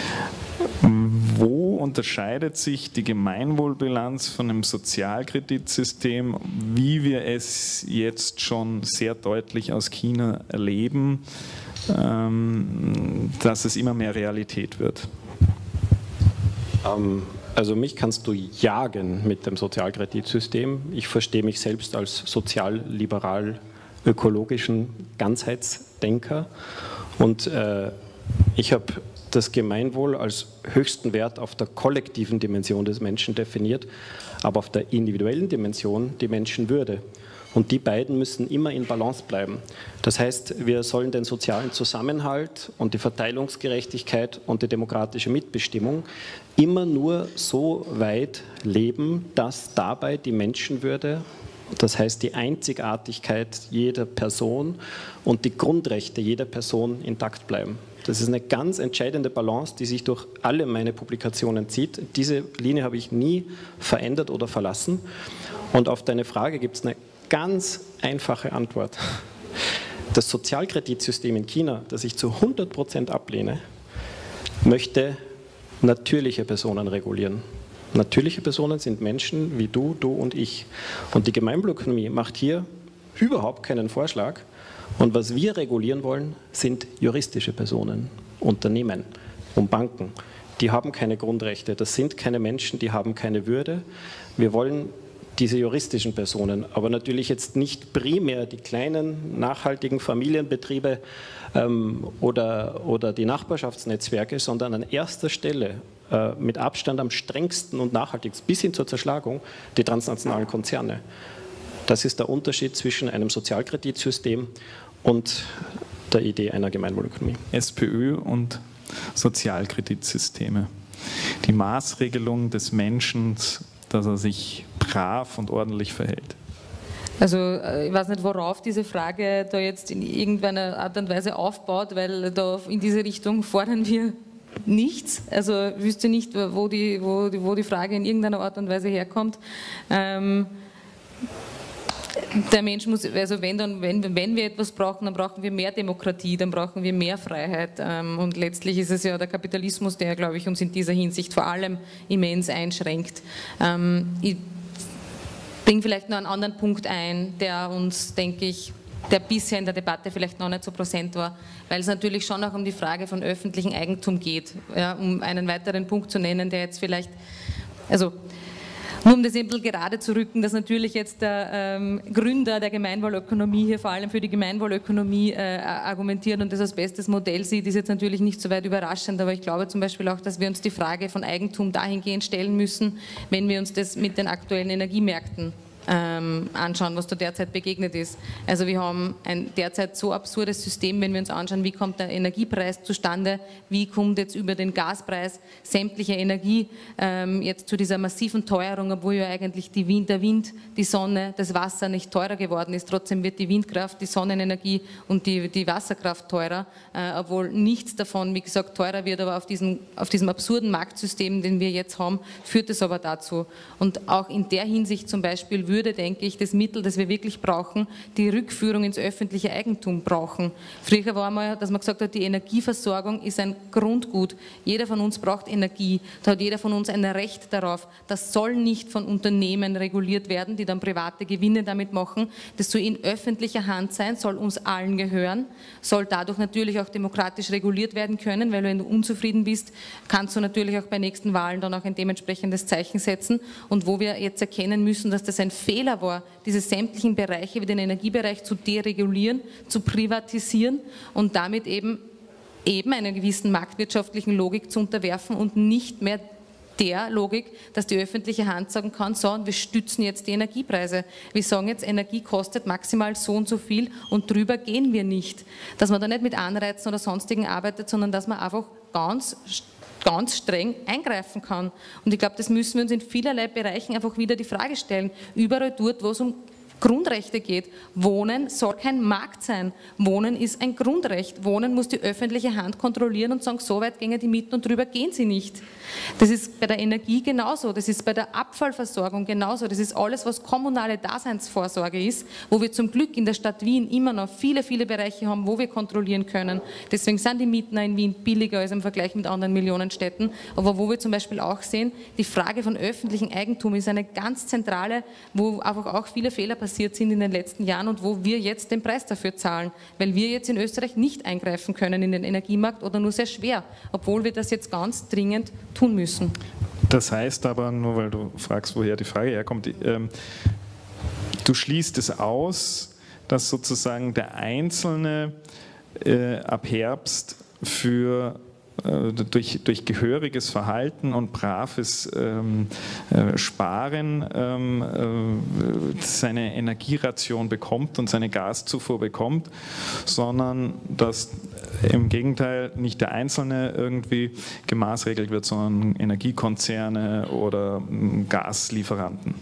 Wo unterscheidet sich die Gemeinwohlbilanz von einem Sozialkreditsystem, wie wir es jetzt schon sehr deutlich aus China erleben, dass es immer mehr Realität wird?
Also mich kannst du jagen mit dem Sozialkreditsystem. Ich verstehe mich selbst als sozialliberal ökologischen Ganzheitsdenker und ich habe das Gemeinwohl als höchsten Wert auf der kollektiven Dimension des Menschen definiert, aber auf der individuellen Dimension die Menschenwürde. Und die beiden müssen immer in Balance bleiben. Das heißt, wir sollen den sozialen Zusammenhalt und die Verteilungsgerechtigkeit und die demokratische Mitbestimmung immer nur so weit leben, dass dabei die Menschenwürde, das heißt die Einzigartigkeit jeder Person und die Grundrechte jeder Person intakt bleiben. Das ist eine ganz entscheidende Balance, die sich durch alle meine Publikationen zieht. Diese Linie habe ich nie verändert oder verlassen. Und auf deine Frage gibt es eine ganz einfache Antwort. Das Sozialkreditsystem in China, das ich zu 100% ablehne, möchte natürliche Personen regulieren. Natürliche Personen sind Menschen wie du und ich. Und die Gemeinwohlökonomie macht hier überhaupt keinen Vorschlag. Und was wir regulieren wollen, sind juristische Personen, Unternehmen und Banken. Die haben keine Grundrechte, das sind keine Menschen, die haben keine Würde. Wir wollen diese juristischen Personen, aber natürlich jetzt nicht primär die kleinen, nachhaltigen Familienbetriebe oder die Nachbarschaftsnetzwerke, sondern an erster Stelle mit Abstand am strengsten und nachhaltigsten, bis hin zur Zerschlagung, die transnationalen Konzerne. Das ist der Unterschied zwischen einem Sozialkreditsystem und der Idee einer Gemeinwohlökonomie.
SPÖ und Sozialkreditsysteme. Die Maßregelung des Menschen, dass er sich brav und ordentlich verhält.
Also ich weiß nicht, worauf diese Frage da jetzt in irgendeiner Art und Weise aufbaut, weil da in diese Richtung fordern wir nichts. Also ich wüsste nicht, wo die Frage in irgendeiner Art und Weise herkommt. Der Mensch muss, also wenn wir etwas brauchen, dann brauchen wir mehr Demokratie, dann brauchen wir mehr Freiheit. Und letztlich ist es ja der Kapitalismus, der, glaube ich, uns in dieser Hinsicht vor allem immens einschränkt. Ich bringe vielleicht noch einen anderen Punkt ein, der uns, denke ich, der bisher in der Debatte vielleicht noch nicht so präsent war, weil es natürlich schon auch um die Frage von öffentlichem Eigentum geht. Ja, um einen weiteren Punkt zu nennen, der jetzt vielleicht, also nur um das ein bisschen gerade zu rücken, dass natürlich jetzt der Gründer der Gemeinwohlökonomie hier vor allem für die Gemeinwohlökonomie argumentiert und das als bestes Modell sieht, ist jetzt natürlich nicht so weit überraschend, aber ich glaube zum Beispiel auch, dass wir uns die Frage von Eigentum dahingehend stellen müssen, wenn wir uns das mit den aktuellen Energiemärkten anschauen, was da derzeit begegnet ist. Also wir haben ein derzeit so absurdes System, wenn wir uns anschauen, wie kommt der Energiepreis zustande, wie kommt jetzt über den Gaspreis sämtliche Energie jetzt zu dieser massiven Teuerung, obwohl ja eigentlich der Wind, die Sonne, das Wasser nicht teurer geworden ist. Trotzdem wird die Windkraft, die Sonnenenergie und die Wasserkraft teurer, obwohl nichts davon, wie gesagt, teurer wird, aber auf diesem absurden Marktsystem, den wir jetzt haben, führt es aber dazu. Und auch in der Hinsicht zum Beispiel würde, denke ich, das Mittel, das wir wirklich brauchen, die Rückführung ins öffentliche Eigentum brauchen. Früher war mal, dass man gesagt hat, die Energieversorgung ist ein Grundgut. Jeder von uns braucht Energie. Da hat jeder von uns ein Recht darauf. Das soll nicht von Unternehmen reguliert werden, die dann private Gewinne damit machen. Das soll in öffentlicher Hand sein, soll uns allen gehören, soll dadurch natürlich auch demokratisch reguliert werden können, weil wenn du unzufrieden bist, kannst du natürlich auch bei nächsten Wahlen dann auch ein dementsprechendes Zeichen setzen. Und wo wir jetzt erkennen müssen, dass das ein Fehler war, diese sämtlichen Bereiche wie den Energiebereich zu deregulieren, zu privatisieren und damit eben einer gewissen marktwirtschaftlichen Logik zu unterwerfen und nicht mehr der Logik, dass die öffentliche Hand sagen kann, so, und wir stützen jetzt die Energiepreise. Wir sagen jetzt, Energie kostet maximal so und so viel und drüber gehen wir nicht. Dass man da nicht mit Anreizen oder sonstigen arbeitet, sondern dass man einfach ganz streng eingreifen kann. Und ich glaube, das müssen wir uns in vielerlei Bereichen einfach wieder die Frage stellen. Überall dort, wo es um Grundrechte geht. Wohnen soll kein Markt sein. Wohnen ist ein Grundrecht. Wohnen muss die öffentliche Hand kontrollieren und sagen, so weit gehen die Mieten und drüber gehen sie nicht. Das ist bei der Energie genauso. Das ist bei der Abfallversorgung genauso. Das ist alles, was kommunale Daseinsvorsorge ist, wo wir zum Glück in der Stadt Wien immer noch viele, viele Bereiche haben, wo wir kontrollieren können. Deswegen sind die Mieten in Wien billiger als im Vergleich mit anderen Millionenstädten. Aber wo wir zum Beispiel auch sehen, die Frage von öffentlichem Eigentum ist eine ganz zentrale, wo einfach auch viele Fehler passiert sind in den letzten Jahren und wo wir jetzt den Preis dafür zahlen, weil wir jetzt in Österreich nicht eingreifen können in den Energiemarkt oder nur sehr schwer, obwohl wir das jetzt ganz dringend tun müssen.
Das heißt aber, nur weil du fragst, woher die Frage herkommt, du schließt es aus, dass sozusagen der Einzelne ab Herbst für durch gehöriges Verhalten und braves Sparen seine Energieration bekommt und seine Gaszufuhr bekommt, sondern dass im Gegenteil nicht der Einzelne irgendwie gemaßregelt wird, sondern Energiekonzerne oder Gaslieferanten.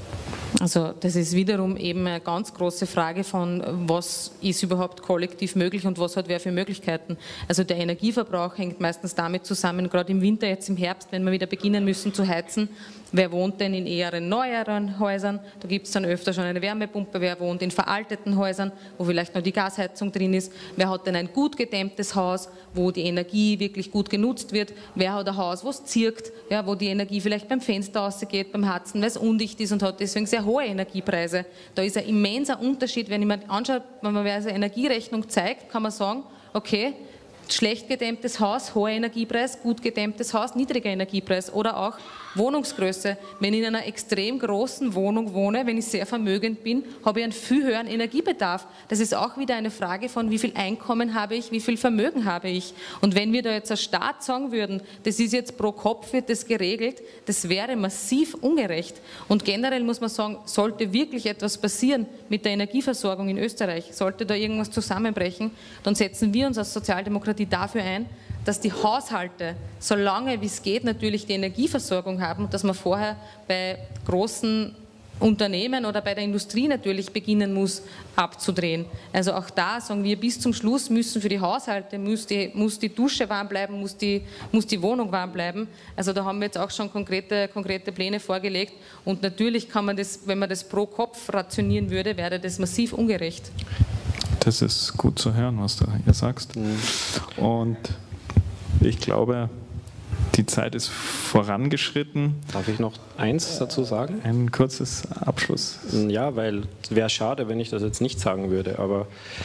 Also das ist wiederum eben eine ganz große Frage von, was ist überhaupt kollektiv möglich und was hat wer für Möglichkeiten. Also der Energieverbrauch hängt meistens damit zusammen, gerade im Winter, jetzt im Herbst, wenn wir wieder beginnen müssen zu heizen, wer wohnt denn in eher neueren Häusern, da gibt es dann öfter schon eine Wärmepumpe, wer wohnt in veralteten Häusern, wo vielleicht noch die Gasheizung drin ist, wer hat denn ein gut gedämmtes Haus, wo die Energie wirklich gut genutzt wird, wer hat ein Haus, wo es zirkt, ja, wo die Energie vielleicht beim Fenster rausgeht, beim Heizen, weil es undicht ist und hat deswegen sehr hohe Energiepreise. Da ist ein immenser Unterschied, wenn ich mir anschaue, wenn man eine Energierechnung zeigt, kann man sagen, okay, schlecht gedämmtes Haus, hoher Energiepreis, gut gedämmtes Haus, niedriger Energiepreis oder auch Wohnungsgröße. Wenn ich in einer extrem großen Wohnung wohne, wenn ich sehr vermögend bin, habe ich einen viel höheren Energiebedarf. Das ist auch wieder eine Frage von, wie viel Einkommen habe ich, wie viel Vermögen habe ich. Und wenn wir da jetzt als Staat sagen würden, das ist jetzt pro Kopf, wird das geregelt, das wäre massiv ungerecht. Und generell muss man sagen, sollte wirklich etwas passieren mit der Energieversorgung in Österreich, sollte da irgendwas zusammenbrechen, dann setzen wir uns als Sozialdemokratie dafür ein, dass die Haushalte, solange wie es geht, natürlich die Energieversorgung haben und dass man vorher bei großen Unternehmen oder bei der Industrie natürlich beginnen muss, abzudrehen. Also auch da sagen wir, bis zum Schluss müssen für die Haushalte, muss die Dusche warm bleiben, muss die Wohnung warm bleiben. Also da haben wir jetzt auch schon konkrete Pläne vorgelegt und natürlich kann man das, wenn man das pro Kopf rationieren würde, wäre das massiv ungerecht.
Das ist gut zu hören, was du hier sagst. Und ich glaube, die Zeit ist vorangeschritten.
Darf ich noch eins dazu sagen?
Ein kurzes Abschluss.
Ja, weil es wäre schade, wenn ich das jetzt nicht sagen würde, aber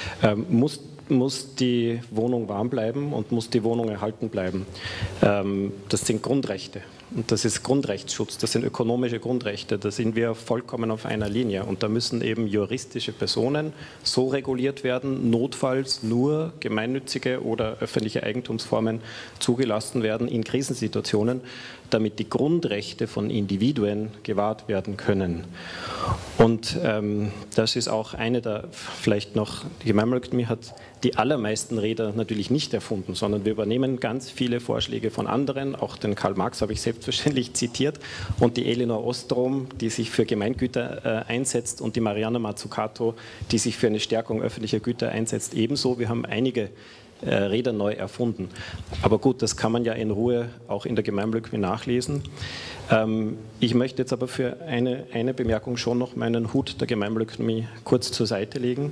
muss die Wohnung warm bleiben und muss die Wohnung erhalten bleiben. Das sind Grundrechte und das ist Grundrechtsschutz, das sind ökonomische Grundrechte, da sind wir vollkommen auf einer Linie und da müssen eben juristische Personen so reguliert werden, notfalls nur gemeinnützige oder öffentliche Eigentumsformen zugelassen werden in Krisensituationen, damit die Grundrechte von Individuen gewahrt werden können. Und das ist auch eine der, vielleicht noch, die Gemeinwohlökonomie hat die allermeisten Räder natürlich nicht erfunden, sondern wir übernehmen ganz viele Vorschläge von anderen, auch den Karl Marx habe ich selbstverständlich zitiert und die Elinor Ostrom, die sich für Gemeingüter einsetzt und die Mariana Mazzucato, die sich für eine Stärkung öffentlicher Güter einsetzt, ebenso. Wir haben einige Räder neu erfunden. Aber gut, das kann man ja in Ruhe auch in der Gemeinwohlökonomie nachlesen. Ich möchte jetzt aber für eine Bemerkung schon noch meinen Hut der Gemeinwohlökonomie kurz zur Seite legen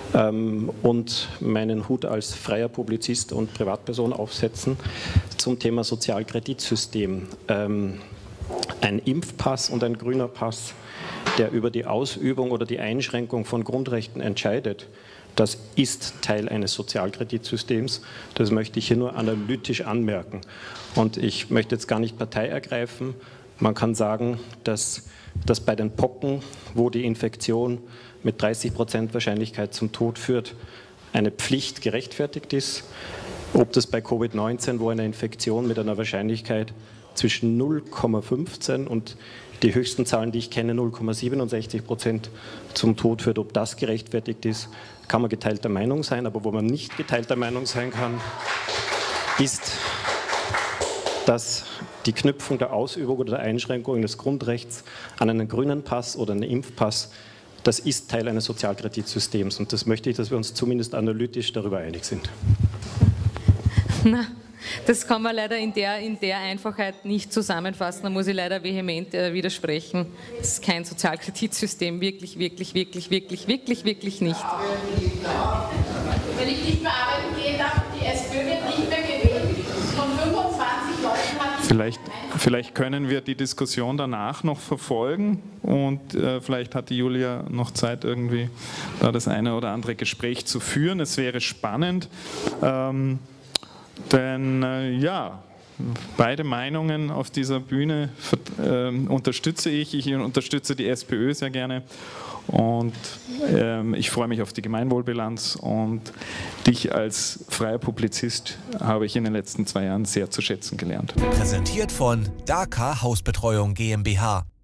und meinen Hut als freier Publizist und Privatperson aufsetzen zum Thema Sozialkreditsystem. Ein Impfpass und ein grüner Pass, der über die Ausübung oder die Einschränkung von Grundrechten entscheidet, das ist Teil eines Sozialkreditsystems. Das möchte ich hier nur analytisch anmerken. Und ich möchte jetzt gar nicht Partei ergreifen. Man kann sagen, dass bei den Pocken, wo die Infektion mit 30% Wahrscheinlichkeit zum Tod führt, eine Pflicht gerechtfertigt ist. Ob das bei Covid-19, wo eine Infektion mit einer Wahrscheinlichkeit zwischen 0,15 und die höchsten Zahlen, die ich kenne, 0,67% zum Tod führt, ob das gerechtfertigt ist, kann man geteilter Meinung sein, aber wo man nicht geteilter Meinung sein kann, ist, dass die Knüpfung der Ausübung oder der Einschränkung des Grundrechts an einen grünen Pass oder einen Impfpass, das ist Teil eines Sozialkreditsystems und das möchte ich, dass wir uns zumindest analytisch darüber einig sind.
Na, das kann man leider in der Einfachheit nicht zusammenfassen, da muss ich leider vehement widersprechen. Das ist kein Sozialkreditsystem, wirklich, wirklich, wirklich, wirklich, wirklich, wirklich nicht.
Wenn ich nicht mehr arbeiten gehe, darf die SPÖ wird nicht mehr gewählt. Von 25 Leuten hat
Vielleicht können wir die Diskussion danach noch verfolgen und vielleicht hat die Julia noch Zeit, irgendwie da das eine oder andere Gespräch zu führen. Es wäre spannend, denn ja, Beide Meinungen auf dieser Bühne unterstütze ich. Ich unterstütze die SPÖ sehr gerne. Und ich freue mich auf die Gemeinwohlbilanz, und dich als freier Publizist habe ich in den letzten 2 Jahren sehr zu schätzen gelernt.
Präsentiert von Daka Hausbetreuung GmbH.